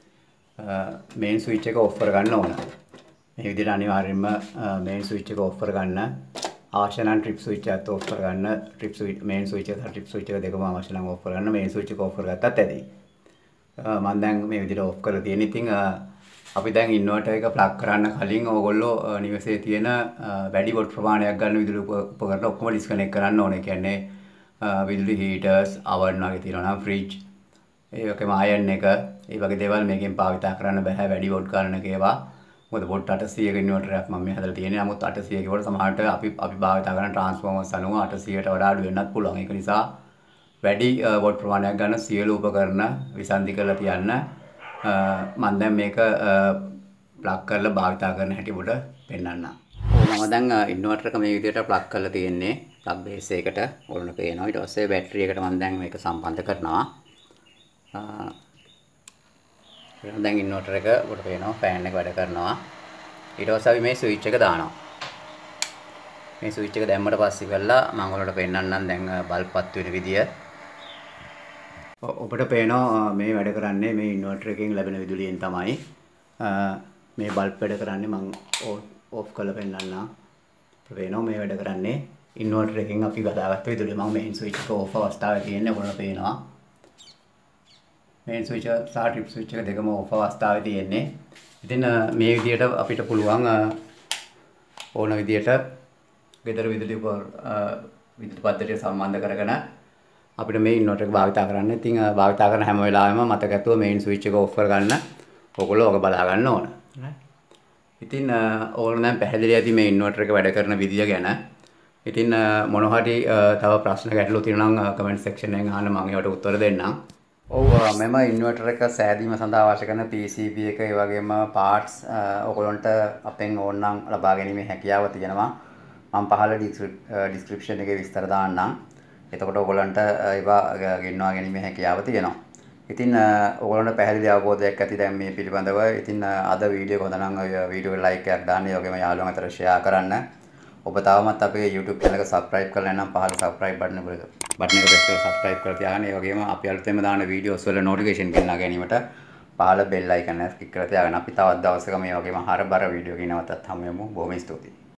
මේන් ස්විච් එක ඔෆ් කරගන්න ඕන. මේ විදිහට අනිවාර්යයෙන්ම මේන් ස්විච් එක ඔෆ් කරගන්න. අවශ්‍ය නම් ට්‍රිප් ස්විච් එකත් ඔෆ් කරගන්න. ට්‍රිප් ස්විච් මේන් ස්විච් එක සහ ට්‍රිප් ස්විච් එක දෙකම අවශ්‍ය නම් ඔෆ් කරගන්න. මේන් ස්විච් එක ඔෆ් කරගත්තත් ඇති. මම දැන් මේ විදිහට ඔෆ් කරලා තියෙන. ඉතින් අපි දැන් ඉන්වර්ටර් එක ප්ලග් කරන්න කලින් ඕගොල්ලෝ නිවසේ තියෙන වැඩි වොට් ප්‍රමාණයක් ගන්න විදුලි උපකරණ ඔක්කොම ඩිස්කනෙක්ට් කරන්න ඕනේ. ඒ කියන්නේ විදුලි හීටර්ස්, oven වගේ තියෙනවා නම් ෆ්‍රිජ්, ඒ වගේම අයන් එක, ඒ වගේ දේවල් මේකෙන් භාවිතා කරන්න බෑ වැඩි වොට් ගන්න කේවා. මොකද වොට් අටසියක ඉන්වර්ටරයක් මම මේ හදලා තියෙන්නේ. නමුත් අටසියක වල සමහරට අපි අපි භාවිතා කරන ට්‍රාන්ස්ෆෝමර්ස් අනුව අටසියයට වඩා අඩු වෙන්නත් පුළුවන්. ඒක නිසා වැඩි වොට් ප්‍රමාණයක් ගන්න සියලු උපකරණ විසන්ධි කරලා තියන්න. මම දැන් මේක ප්ලග් කරලා භාවිතා කරන හැටි උඩ පෙන්නන්නම්. ඔව් මම දැන් ඉන්වර්ටර් එක මේ විදිහට ප්ලග් කරලා තියෙන්නේ. ප්ලග් බේස් එකකට ඔයගොල්ලෝ පේනවා. ඊට පස්සේ බැටරි එකට මම දැන් මේක සම්බන්ධ කරනවා. දැන් ඉන්වර්ටර් එක උඩ පේනවා ෆෑන් එක වැඩ කරනවා. ඊට පස්සේ අපි මේ ස්විච් එක දානවා. මේ ස්විච් එක දැම්මට පස්සේ කරලා මම ඔයාලට පෙන්නන්නම් දැන් බල්බ් පත් වෙන විදිය. ඔබට පේනවා මේ වැඩ කරන්නේ මේ ඉන්වර්ටර් එකෙන් ලැබෙන විදුලියෙන් තමයි. මේ බල්බ් වැඩ කරන්නේ මම ඕෆ් කරලා පෙන්නන්නම්. පේනවා මේ වැඩ කරන්නේ ඉන්වර්ටර් එකෙන් අපි ගදාගත්ත විදුලිය. මම මේන් ස්විච් එක ඕෆ් අවස්ථාවේ තියෙන්නේ ඔයාලට පේනවා. මේන් ස්විච් එක සහ ට්‍රිප් ස්විච් එක දෙකම ඕෆ් අවස්ථාවේ තියෙන්නේ. ඉතින් මේ විදියට අපිට පුළුවන් ඕන විදියට ගෙදර විදුලි විදුලි පද්ධතිය සම්බන්ධ කරගෙන අපිට මේ ඉන්වර්ටර් එක භාවිතා කරන්න. ඉතින් භාවිතා කරන හැම වෙලාවෙම මතක ඇතුව මේන් ස්විච් එක ඔෆ් කරගන්න. ඔයගොල්ලෝ ඔක බලා ගන්න ඕන. ඉතින් ඕගොල්ලෝ දැන් පැහැදිලි ඇති මේ ඉන්වර්ටර් එක වැඩ කරන විදිය ගැන. ඉතින් මොන හරි තව ප්‍රශ්න ගැටලු තියෙනවා නම් කමෙන්ට් සෙක්ෂන් එකෙන් අහන්න මම ඒවට උත්තර දෙන්නම්. ඔව් මෙම ඉන්වර්ටර් එක සෑදීම සඳහා අවශ්‍ය කරන පී සී බී එක ඒ වගේම පාර්ට්ස් ඔයගොල්ලන්ට අපෙන් ඕනනම් ලබා ගැනීමේ හැකියාව තියෙනවා. මම පහළ ඩිස්ක්‍රිප්ෂන් එකේ විස්තර දාන්නම්. එතකොට ඔයගොල්ලන්ට ඒවා ගෙන්වා ගැනීමේ හැකියාව තියෙනවා. ඉතින් ඔයගොල්ලන්ට පැහැදිලි අවබෝධයක් ඇති දැන් මේ පිළිබඳව. ඉතින් අද වීඩියෝ එක හොඳ නම් වීඩියෝ එක ලයික් එකක් දාන්න. ඒ වගේම යාළුවන් අතර ෂෙයා කරන්න. ඔබ තවමත් අපේ YouTube channel එක subscribe කරලා නැත්නම් පහළ subscribe button එක බටන් එක press කරලා subscribe කරලා තියාගන්න. ඒ වගේම අපි අලුතෙන්ම දාන videos වල notification ගෙනා ගැනීමට පහළ bell icon එක click කරලා තියාගන්න. අපි තවත් දවසක මේ වගේම හරබර වීඩියෝ එකකින් නැවතත් හමු වෙමු. බොහොම ස්තුතියි.